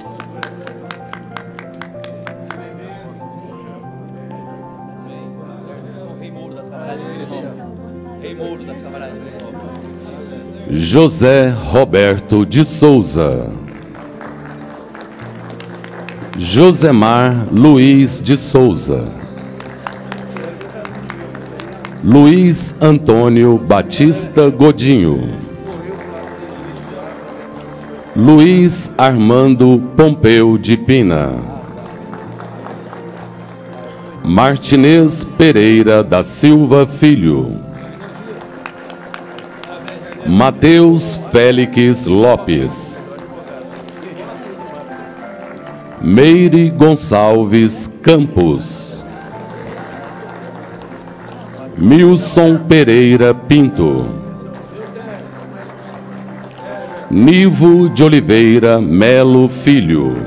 Speaker 1: Rei Mouro das Camaradinhas de Renova. Rei Mouro das Camaradinhas de Renova.
Speaker 6: José Roberto de Souza. Josemar Luiz de Souza. Luiz Antônio Batista Godinho. Luiz Armando Pompeu de Pina. Martinez Pereira da Silva Filho. Mateus Félix Lopes. Meire Gonçalves Campos. Milson Pereira Pinto. Nivo de Oliveira Melo Filho.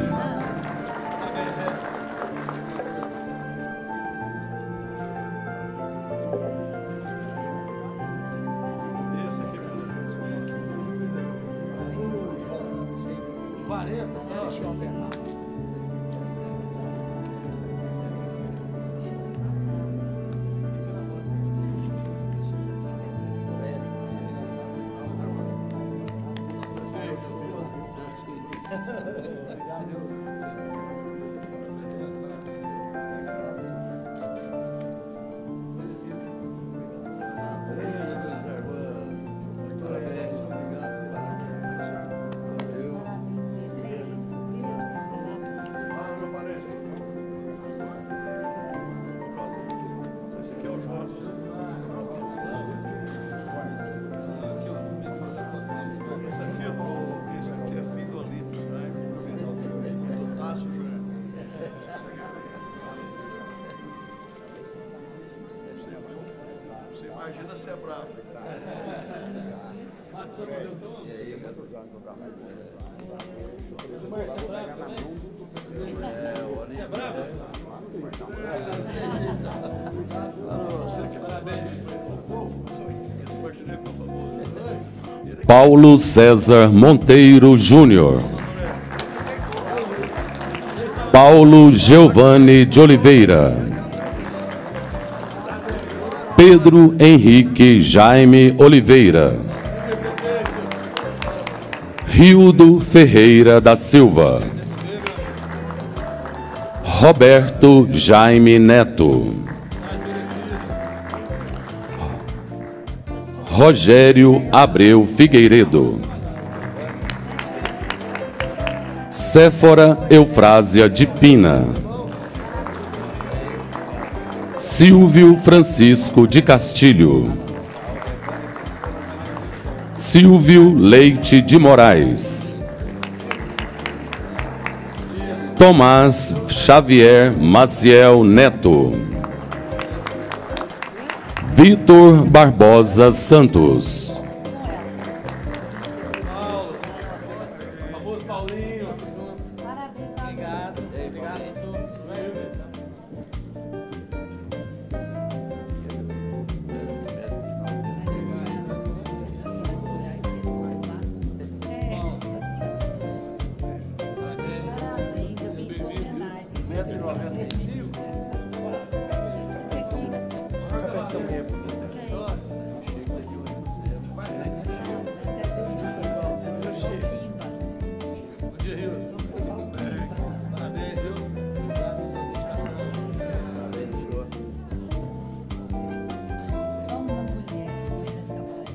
Speaker 3: Imagina se é bravo.
Speaker 1: Você é bravo?
Speaker 6: Paulo César Monteiro Júnior. Paulo Giovanni de Oliveira. Pedro Henrique Jaime Oliveira. Rildo Ferreira da Silva. Roberto Jaime Neto. Rogério Abreu Figueiredo. Séfora Eufrásia de Pina. Silvio Francisco de Castilho. Silvio Leite de Moraes. Tomás Xavier Maciel Neto. Vitor Barbosa Santos.
Speaker 1: Famoso Paulinho.
Speaker 2: Parabéns, obrigado. Obrigado. Parabéns, eu vim em sua homenagem.
Speaker 3: Essa mulher bonita.
Speaker 1: Parabéns, viu? Obrigado pela dedicação.
Speaker 2: Só uma mulher, apenas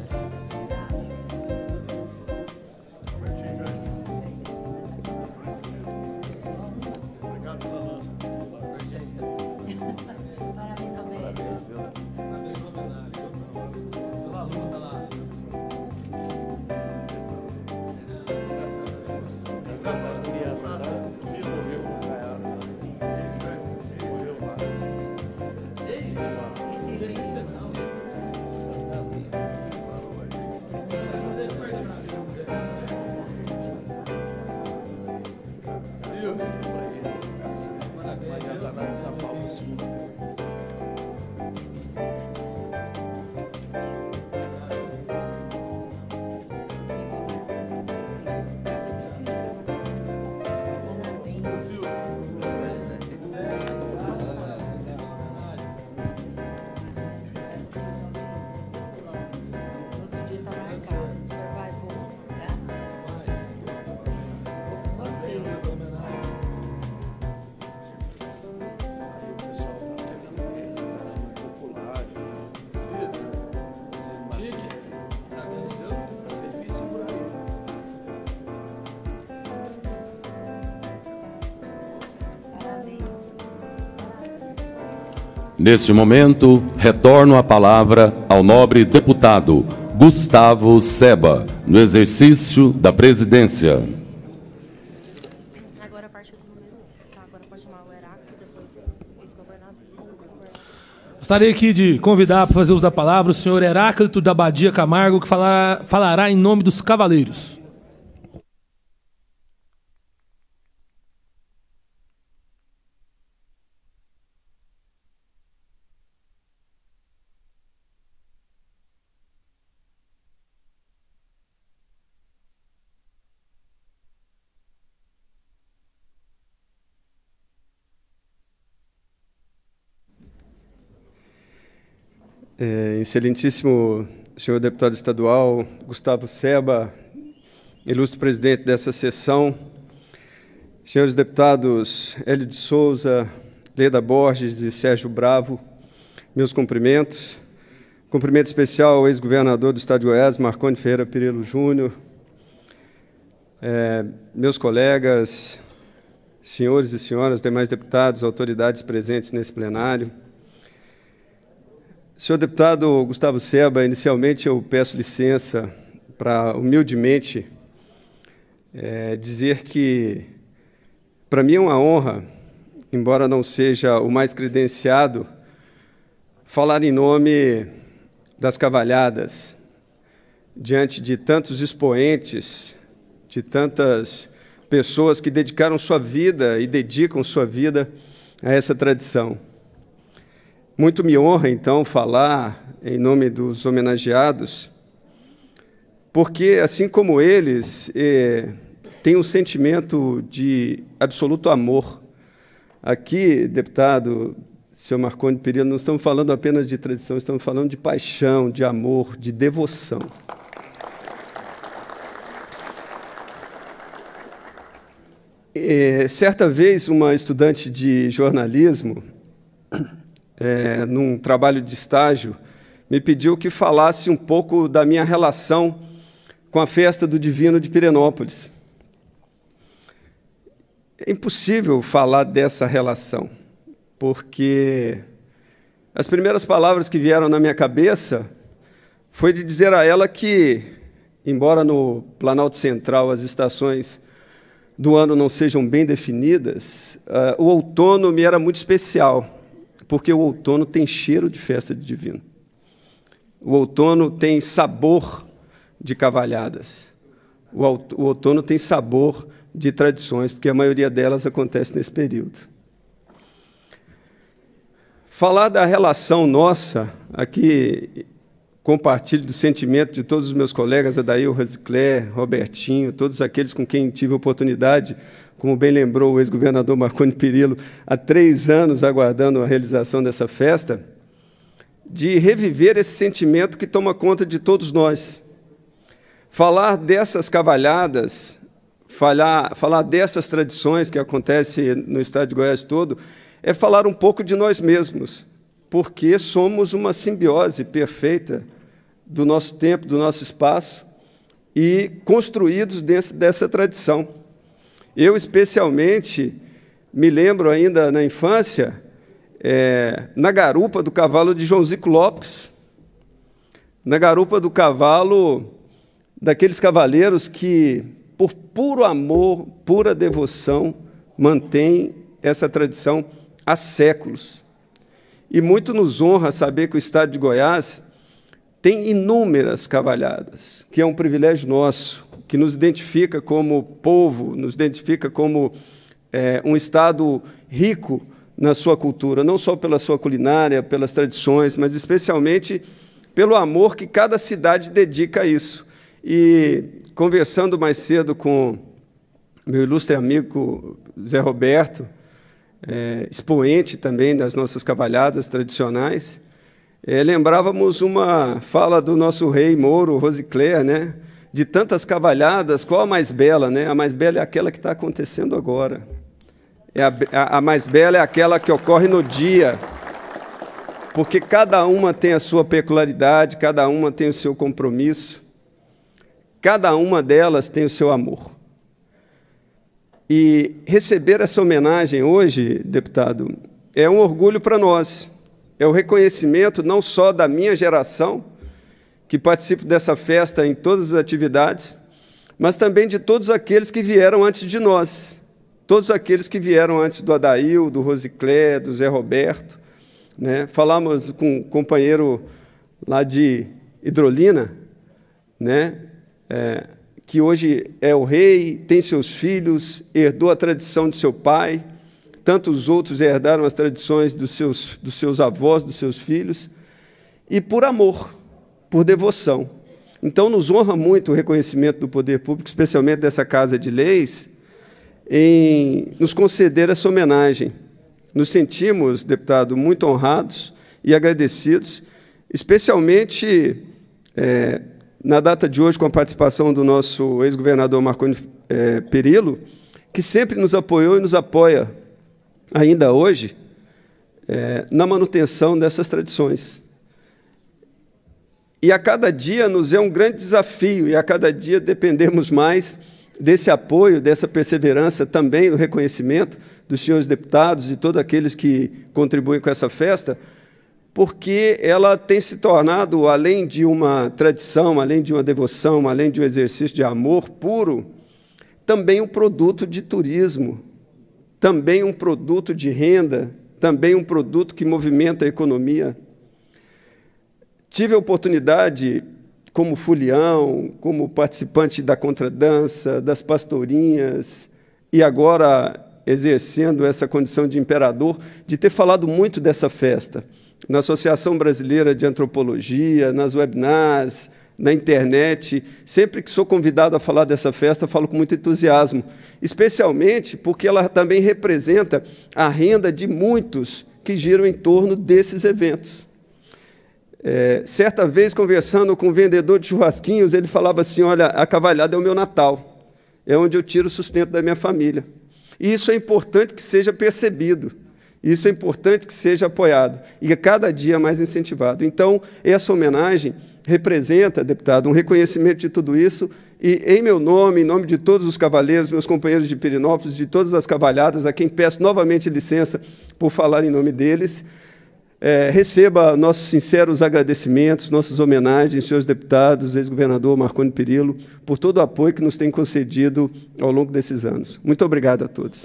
Speaker 3: Obrigado pela lança.
Speaker 2: Parabéns, Roberto.
Speaker 1: Parabéns pela homenagem. Pela luta lá.
Speaker 2: Outro dia tá marcado. O senhor vai, vou. Graças a Deus. Vou com você.
Speaker 3: Aí o pessoal tá pegando ele, tá popular.
Speaker 1: Chique. Parabéns, viu?
Speaker 3: Vai ser difícil segurar isso.
Speaker 2: Parabéns.
Speaker 6: Neste momento, retorno a palavra ao nobre deputado Gustavo Seba, no exercício da presidência.
Speaker 5: Agora a partir do número um. Tá, agora pode chamar o Heráclito, depois o ex-governador.
Speaker 1: Gostaria aqui de convidar para fazer uso da palavra o senhor Heráclito da Badia Camargo, que falará, falará em nome dos cavaleiros.
Speaker 7: É, excelentíssimo senhor deputado estadual Gustavo Seba, ilustre presidente dessa sessão, senhores deputados Hélio de Souza, Leda Borges e Sérgio Bravo, meus cumprimentos. Cumprimento especial ao ex-governador do Estado de Goiás, Marconi Ferreira Perillo Júnior, é, meus colegas, senhores e senhoras, demais deputados, autoridades presentes nesse plenário. Senhor deputado Gustavo Seba, inicialmente eu peço licença para, humildemente, é, dizer que, para mim é uma honra, embora não seja o mais credenciado, falar em nome das cavalhadas, diante de tantos expoentes, de tantas pessoas que dedicaram sua vida e dedicam sua vida a essa tradição. Muito me honra, então, falar em nome dos homenageados, porque, assim como eles, eh, tem um sentimento de absoluto amor. Aqui, deputado, senhor Marconi Perillo, não estamos falando apenas de tradição, estamos falando de paixão, de amor, de devoção. É, certa vez, uma estudante de jornalismo, é, num trabalho de estágio, me pediu que falasse um pouco da minha relação com a festa do Divino de Pirenópolis. É impossível falar dessa relação, porque as primeiras palavras que vieram na minha cabeça foi de dizer a ela que, embora no Planalto Central as estações do ano não sejam bem definidas, uh, o outono me era muito especial, porque o outono tem cheiro de festa de Divino. O outono tem sabor de cavalhadas. O outono tem sabor de tradições, porque a maioria delas acontece nesse período. Falar da relação nossa, aqui compartilho do sentimento de todos os meus colegas, Adail, Rosicler, Robertinho, todos aqueles com quem tive a oportunidade, como bem lembrou o ex-governador Marconi Perillo, há três anos aguardando a realização dessa festa, de reviver esse sentimento que toma conta de todos nós. Falar dessas cavalhadas, falar, falar dessas tradições que acontecem no estado de Goiás todo, é falar um pouco de nós mesmos, porque somos uma simbiose perfeita do nosso tempo, do nosso espaço, e construídos dentro dessa tradição. Eu, especialmente, me lembro ainda na infância, é, na garupa do cavalo de João Zico Lopes, na garupa do cavalo daqueles cavaleiros que, por puro amor, pura devoção, mantêm essa tradição há séculos. E muito nos honra saber que o estado de Goiás tem inúmeras cavalhadas, que é um privilégio nosso, que nos identifica como povo, nos identifica como é, um estado rico na sua cultura, não só pela sua culinária, pelas tradições, mas especialmente pelo amor que cada cidade dedica a isso. E, conversando mais cedo com meu ilustre amigo Zé Roberto, é, expoente também das nossas cavalhadas tradicionais, é, lembrávamos uma fala do nosso rei Mouro Rosicler, né? De tantas cavalhadas, qual a mais bela? Né? A mais bela é aquela que está acontecendo agora. É a, a, a mais bela é aquela que ocorre no dia, porque cada uma tem a sua peculiaridade, cada uma tem o seu compromisso, cada uma delas tem o seu amor. E receber essa homenagem hoje, deputado, é um orgulho para nós. É o reconhecimento não só da minha geração, que participo dessa festa em todas as atividades, mas também de todos aqueles que vieram antes de nós, todos aqueles que vieram antes do Adail, do Rosicler, do Zé Roberto. Né? Falamos com um companheiro lá de Hidrolina, né? É, que hoje é o rei, tem seus filhos, herdou a tradição de seu pai, tantos outros herdaram as tradições dos seus, dos seus avós, dos seus filhos, e por amor, por devoção. Então, nos honra muito o reconhecimento do poder público, especialmente dessa Casa de Leis, em nos conceder essa homenagem. Nos sentimos, deputado, muito honrados e agradecidos, especialmente é, na data de hoje, com a participação do nosso ex-governador Marconi é, Perillo, que sempre nos apoiou e nos apoia, ainda hoje, é, na manutenção dessas tradições. E a cada dia nos é um grande desafio, e a cada dia dependemos mais desse apoio, dessa perseverança, também do reconhecimento dos senhores deputados e todos aqueles que contribuem com essa festa, porque ela tem se tornado, além de uma tradição, além de uma devoção, além de um exercício de amor puro, também um produto de turismo, também um produto de renda, também um produto que movimenta a economia. tive a oportunidade, como folião, como participante da contradança, das pastorinhas, e agora exercendo essa condição de imperador, de ter falado muito dessa festa, na Associação Brasileira de Antropologia, nas webinars, na internet. Sempre que sou convidado a falar dessa festa, falo com muito entusiasmo, especialmente porque ela também representa a renda de muitos que giram em torno desses eventos. É, certa vez, conversando com um vendedor de churrasquinhos, ele falava assim, olha, a cavalhada é o meu Natal, é onde eu tiro o sustento da minha família. E isso é importante que seja percebido, isso é importante que seja apoiado, e a cada dia mais incentivado. Então, essa homenagem representa, deputado, um reconhecimento de tudo isso, e em meu nome, em nome de todos os cavaleiros, meus companheiros de Pirenópolis, de todas as cavalhadas, a quem peço novamente licença por falar em nome deles, é, receba nossos sinceros agradecimentos, nossas homenagens, senhores deputados, ex-governador Marconi Perillo, por todo o apoio que nos tem concedido ao longo desses anos. Muito obrigado a todos.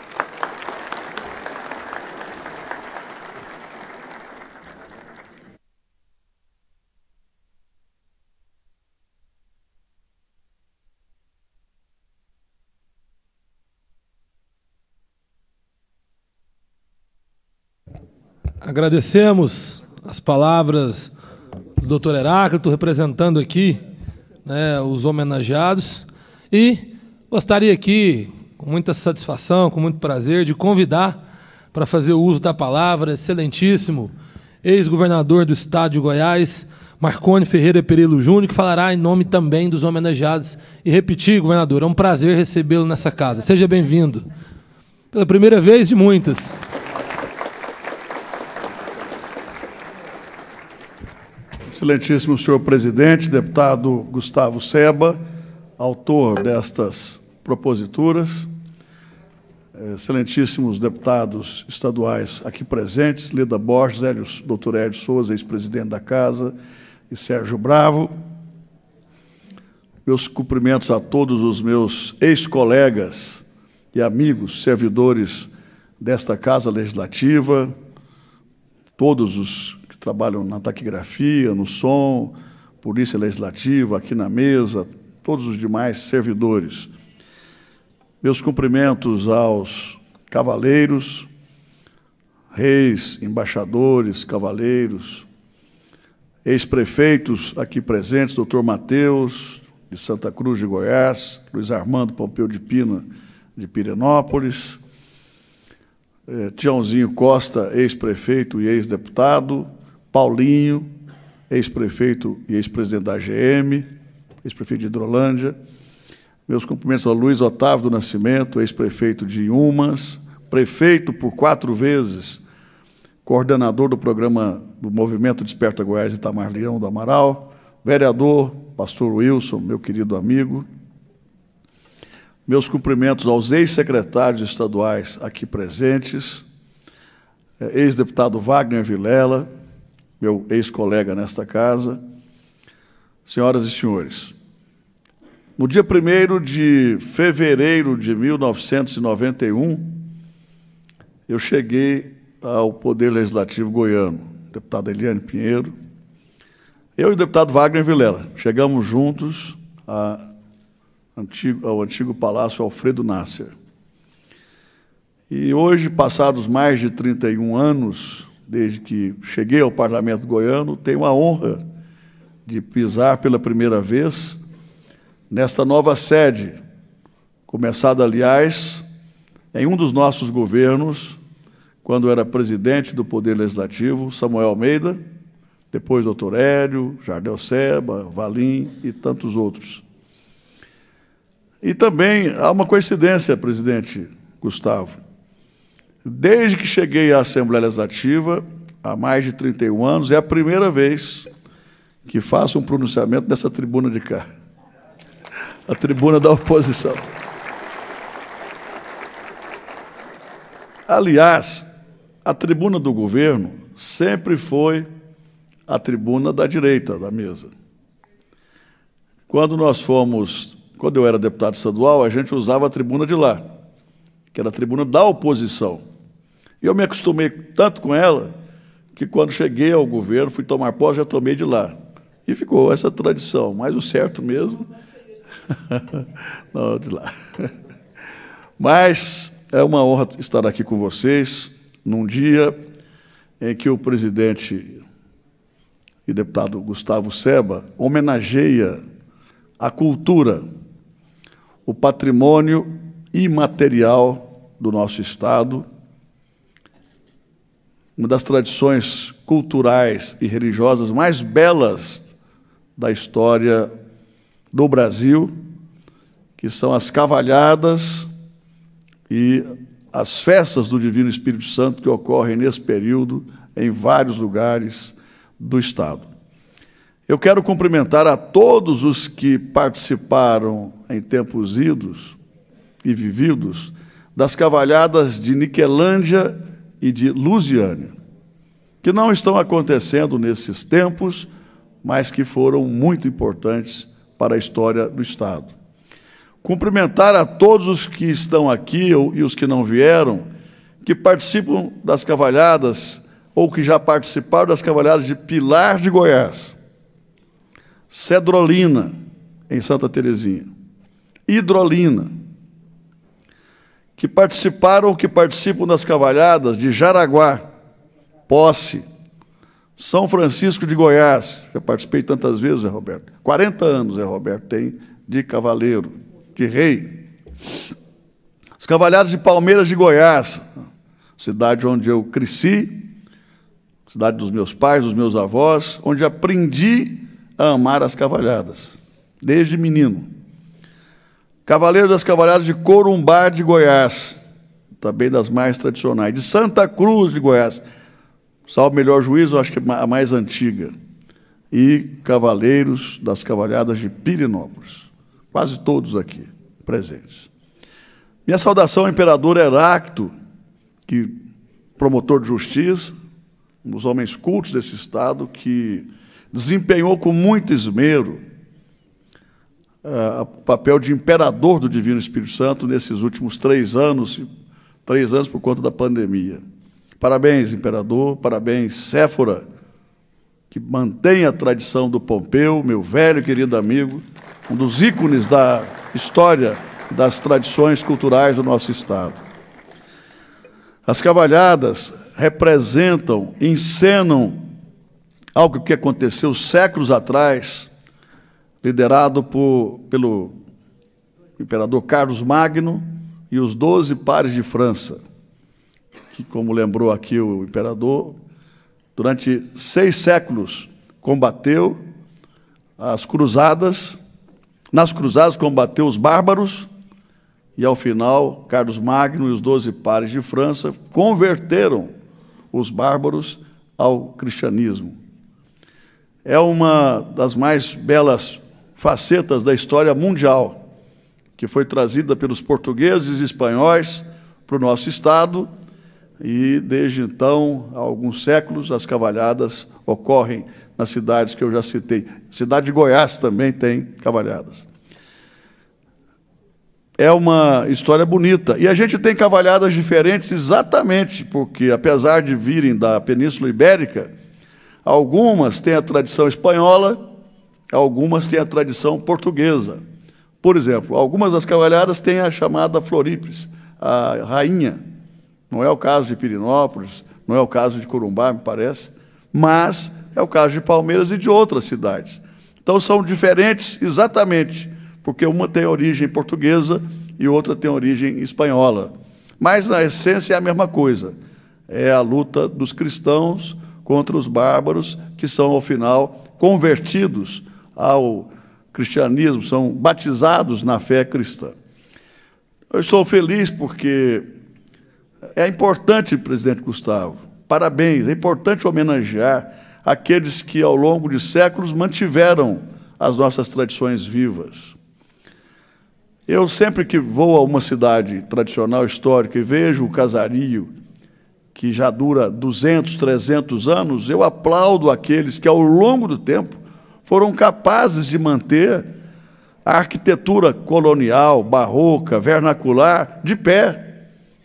Speaker 1: Agradecemos as palavras do doutor Heráclito, representando aqui, né, os homenageados, e gostaria aqui, com muita satisfação, com muito prazer, de convidar para fazer o uso da palavra, excelentíssimo ex-governador do Estado de Goiás, Marconi Ferreira Perillo Júnior, que falará em nome também dos homenageados. E repetir, governador, é um prazer recebê-lo nessa casa. Seja bem-vindo. Pela primeira vez de muitas.
Speaker 8: Excelentíssimo senhor presidente, deputado Gustavo Seba, autor destas proposituras, excelentíssimos deputados estaduais aqui presentes, Leda Borges, Hélio, doutor Hélio Souza, ex-presidente da Casa, e Sérgio Bravo, meus cumprimentos a todos os meus ex-colegas e amigos servidores desta Casa Legislativa, todos os trabalham na taquigrafia, no som, Polícia Legislativa, aqui na mesa, todos os demais servidores. Meus cumprimentos aos cavaleiros, reis, embaixadores, cavaleiros, ex-prefeitos aqui presentes, doutor Mateus, de Santa Cruz de Goiás, Luiz Armando Pompeu de Pina, de Pirenópolis, eh, Tiãozinho Costa, ex-prefeito e ex-deputado, Paulinho, ex-prefeito e ex-presidente da A G M, ex-prefeito de Hidrolândia. Meus cumprimentos ao Luiz Otávio do Nascimento, ex-prefeito de Inhumas, prefeito por quatro vezes, coordenador do programa do Movimento Desperta Goiás, Itamar Leão do Amaral, vereador, pastor Wilson, meu querido amigo. Meus cumprimentos aos ex-secretários estaduais aqui presentes, ex-deputado Wagner Vilela, meu ex-colega nesta casa, senhoras e senhores, no dia primeiro de fevereiro de mil novecentos e noventa e um, eu cheguei ao Poder Legislativo goiano, deputado Eliane Pinheiro, eu e o deputado Wagner Vilela, chegamos juntos a antigo, ao antigo Palácio Alfredo Nasser. E hoje, passados mais de trinta e um anos, desde que cheguei ao Parlamento goiano, tenho a honra de pisar pela primeira vez nesta nova sede, começada, aliás, em um dos nossos governos, quando era presidente do Poder Legislativo, Samuel Almeida, depois doutor Hélio, Jardel Seba, Valim e tantos outros. E também há uma coincidência, presidente Gustavo. Desde que cheguei à Assembleia Legislativa, há mais de trinta e um anos, é a primeira vez que faço um pronunciamento nessa tribuna de cá, a tribuna da oposição. Aliás, a tribuna do governo sempre foi a tribuna da direita da mesa. Quando nós fomos, quando eu era deputado estadual, a gente usava a tribuna de lá, que era a tribuna da oposição. E eu me acostumei tanto com ela, que quando cheguei ao governo, fui tomar posse, já tomei de lá. E ficou essa tradição, mas o certo mesmo, não, de lá. Mas é uma honra estar aqui com vocês, num dia em que o presidente e deputado Gustavo Seba homenageia a cultura, o patrimônio imaterial do nosso Estado, uma das tradições culturais e religiosas mais belas da história do Brasil, que são as cavalhadas e as festas do Divino Espírito Santo que ocorrem nesse período em vários lugares do Estado. Eu quero cumprimentar a todos os que participaram em tempos idos e vividos das cavalhadas de Niquelândia e de Lusiânia, que não estão acontecendo nesses tempos, mas que foram muito importantes para a história do Estado. Cumprimentar a todos os que estão aqui e os que não vieram, que participam das cavalhadas ou que já participaram das cavalhadas de Pilar de Goiás, Cedrolina, em Santa Terezinha, Hidrolina, que participaram ou que participam das cavalhadas de Jaraguá, Posse, São Francisco de Goiás, já participei tantas vezes, Zé Roberto, quarenta anos, Zé Roberto, tem de cavaleiro, de rei. As cavalhadas de Palmeiras de Goiás, cidade onde eu cresci, cidade dos meus pais, dos meus avós, onde aprendi a amar as cavalhadas, desde menino. Cavaleiro das Cavalhadas de Corumbá de Goiás, também das mais tradicionais, de Santa Cruz de Goiás, salvo melhor juízo, acho que a mais antiga, e cavaleiros das cavalhadas de Pirenópolis, quase todos aqui presentes. Minha saudação ao imperador Heráclito, que promotor de justiça, um dos homens cultos desse Estado, que desempenhou com muito esmero uh, o papel de imperador do Divino Espírito Santo nesses últimos três anos, três anos por conta da pandemia. Parabéns, imperador, parabéns, Séfora, que mantém a tradição do Pompeu, meu velho e querido amigo, um dos ícones da história das tradições culturais do nosso Estado. As cavalhadas representam, encenam algo que aconteceu séculos atrás, liderado por, pelo imperador Carlos Magno e os doze pares de França, que, como lembrou aqui o imperador, durante seis séculos combateu as cruzadas, nas cruzadas combateu os bárbaros, e, ao final, Carlos Magno e os doze pares de França converteram os bárbaros ao cristianismo. É uma das mais belas facetas da história mundial, que foi trazida pelos portugueses e espanhóis para o nosso Estado, e, desde então, há alguns séculos, as cavalhadas ocorrem nas cidades que eu já citei. A cidade de Goiás também tem cavalhadas. É uma história bonita. E a gente tem cavalhadas diferentes exatamente porque, apesar de virem da Península Ibérica, algumas têm a tradição espanhola, algumas têm a tradição portuguesa. Por exemplo, algumas das cavalhadas têm a chamada Florípes, a rainha. Não é o caso de Pirenópolis, não é o caso de Corumbá, me parece, mas é o caso de Palmeiras e de outras cidades. Então, são diferentes exatamente porque uma tem origem portuguesa e outra tem origem espanhola. Mas, na essência, é a mesma coisa. É a luta dos cristãos contra os bárbaros, que são, ao final, convertidos ao cristianismo, são batizados na fé cristã. Eu estou feliz porque é importante, presidente Gustavo, parabéns, é importante homenagear aqueles que, ao longo de séculos, mantiveram as nossas tradições vivas. Eu, sempre que vou a uma cidade tradicional, histórica, e vejo o casario, que já dura duzentos, trezentos anos, eu aplaudo aqueles que, ao longo do tempo, foram capazes de manter a arquitetura colonial, barroca, vernacular, de pé.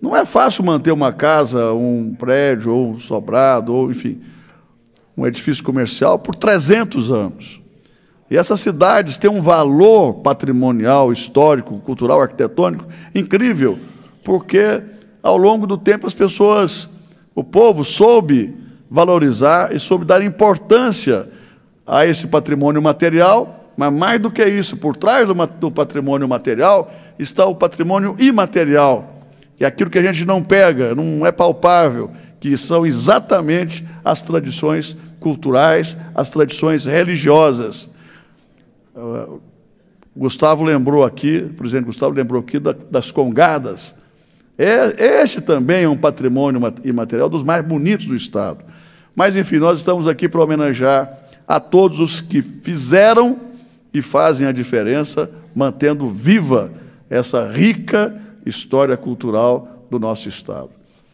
Speaker 8: Não é fácil manter uma casa, um prédio, ou um sobrado, ou, enfim, um edifício comercial por trezentos anos. E essas cidades têm um valor patrimonial, histórico, cultural, arquitetônico incrível, porque, ao longo do tempo, as pessoas, o povo soube valorizar e soube dar importância a esse patrimônio material, mas, mais do que isso, por trás do patrimônio material está o patrimônio imaterial, que é aquilo que a gente não pega, não é palpável, que são exatamente as tradições culturais, as tradições religiosas. Uh, Gustavo lembrou aqui, o presidente Gustavo lembrou aqui da, das congadas. É, este também é um patrimônio imaterial dos mais bonitos do Estado. Mas, enfim, nós estamos aqui para homenagear a todos os que fizeram e fazem a diferença, mantendo viva essa rica história cultural do nosso Estado.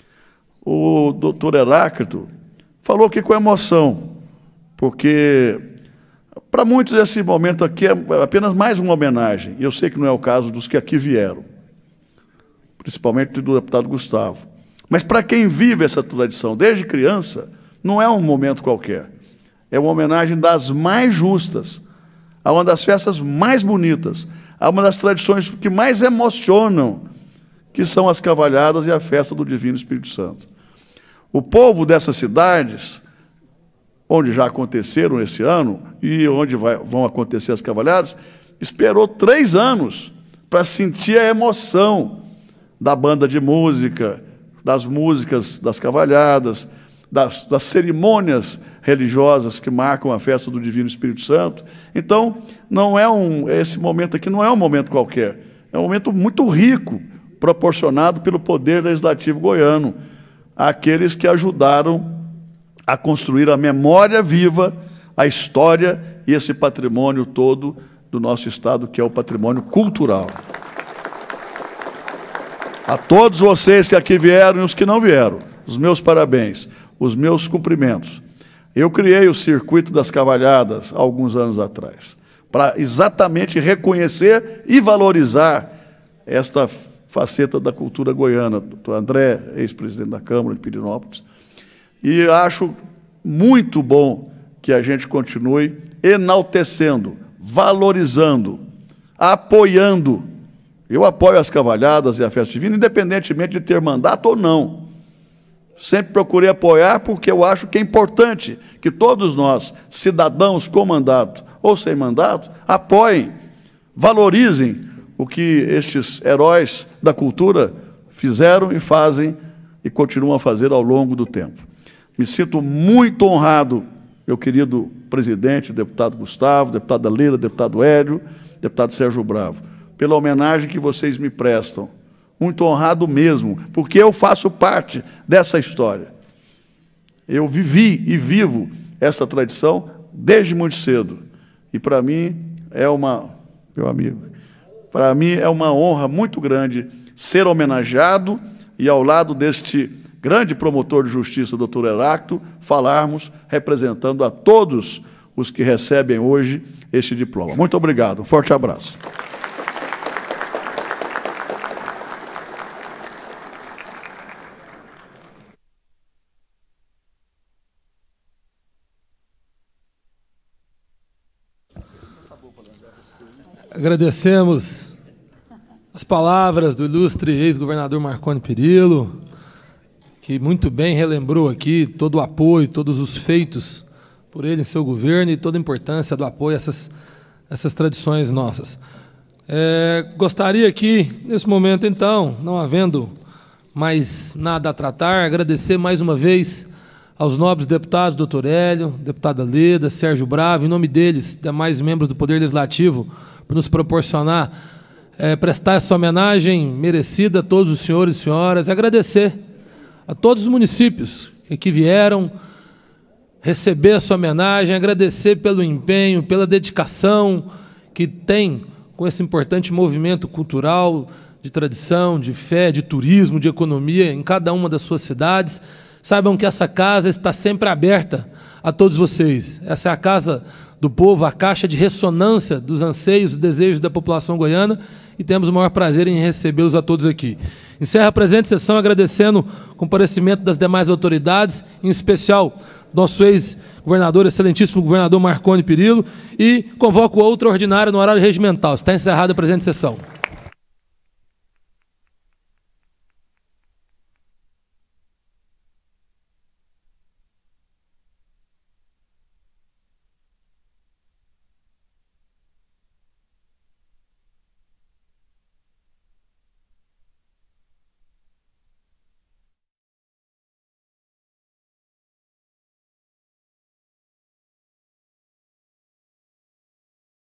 Speaker 8: O doutor Heráclito falou aqui com emoção, porque, para muitos, esse momento aqui é apenas mais uma homenagem. Eu sei que não é o caso dos que aqui vieram, principalmente do deputado Gustavo. Mas, para quem vive essa tradição desde criança, não é um momento qualquer. É uma homenagem das mais justas, a uma das festas mais bonitas, a uma das tradições que mais emocionam, que são as cavalhadas e a festa do Divino Espírito Santo. O povo dessas cidades, onde já aconteceram esse ano, e onde vai, vão acontecer as cavalhadas, esperou três anos para sentir a emoção da banda de música, das músicas das cavalhadas, das, das cerimônias religiosas que marcam a festa do Divino Espírito Santo. Então, não é um, esse momento aqui não é um momento qualquer, é um momento muito rico, proporcionado pelo Poder Legislativo goiano, àqueles que ajudaram a construir a memória viva, a história e esse patrimônio todo do nosso Estado, que é o patrimônio cultural. A todos vocês que aqui vieram e os que não vieram, os meus parabéns, os meus cumprimentos. Eu criei o Circuito das Cavalhadas há alguns anos atrás, para exatamente reconhecer e valorizar esta faceta da cultura goiana. Doutor André, ex-presidente da Câmara de Pirenópolis. E acho muito bom que a gente continue enaltecendo, valorizando, apoiando. Eu apoio as cavalhadas e a festa divina, independentemente de ter mandato ou não. Sempre procurei apoiar porque eu acho que é importante que todos nós, cidadãos com mandato ou sem mandato, apoiem, valorizem o que estes heróis da cultura fizeram e fazem e continuam a fazer ao longo do tempo. Me sinto muito honrado, meu querido presidente, deputado Gustavo, deputada Leda, deputado Hélio, deputado Sérgio Bravo, pela homenagem que vocês me prestam. Muito honrado mesmo, porque eu faço parte dessa história. Eu vivi e vivo essa tradição desde muito cedo. E, para mim, é uma... Meu amigo... Para mim é uma honra muito grande ser homenageado e, ao lado deste grande promotor de justiça, doutor Heráclito, falarmos representando a todos os que recebem hoje este diploma. Muito obrigado. Um forte abraço.
Speaker 1: Agradecemos as palavras do ilustre ex-governador Marconi Perillo, que muito bem relembrou aqui todo o apoio, todos os feitos por ele em seu governo e toda a importância do apoio a essas, essas tradições nossas. É, gostaria aqui, nesse momento, então, não havendo mais nada a tratar, agradecer mais uma vez aos nobres deputados, doutor Hélio, deputada Leda, Sérgio Bravo, em nome deles, demais membros do Poder Legislativo, por nos proporcionar, é, prestar essa homenagem merecida a todos os senhores e senhoras, e agradecer a todos os municípios que aqui vieram receber essa homenagem, agradecer pelo empenho, pela dedicação que tem com esse importante movimento cultural, de tradição, de fé, de turismo, de economia, em cada uma das suas cidades. Saibam que essa casa está sempre aberta a todos vocês. Essa é a casa do povo, a caixa de ressonância dos anseios e desejos da população goiana, e temos o maior prazer em recebê-los a todos aqui. Encerro a presente sessão agradecendo o comparecimento das demais autoridades, em especial nosso ex-governador, excelentíssimo governador Marconi Perillo, e convoco outra ordinária no horário regimental. Está encerrada a presente sessão.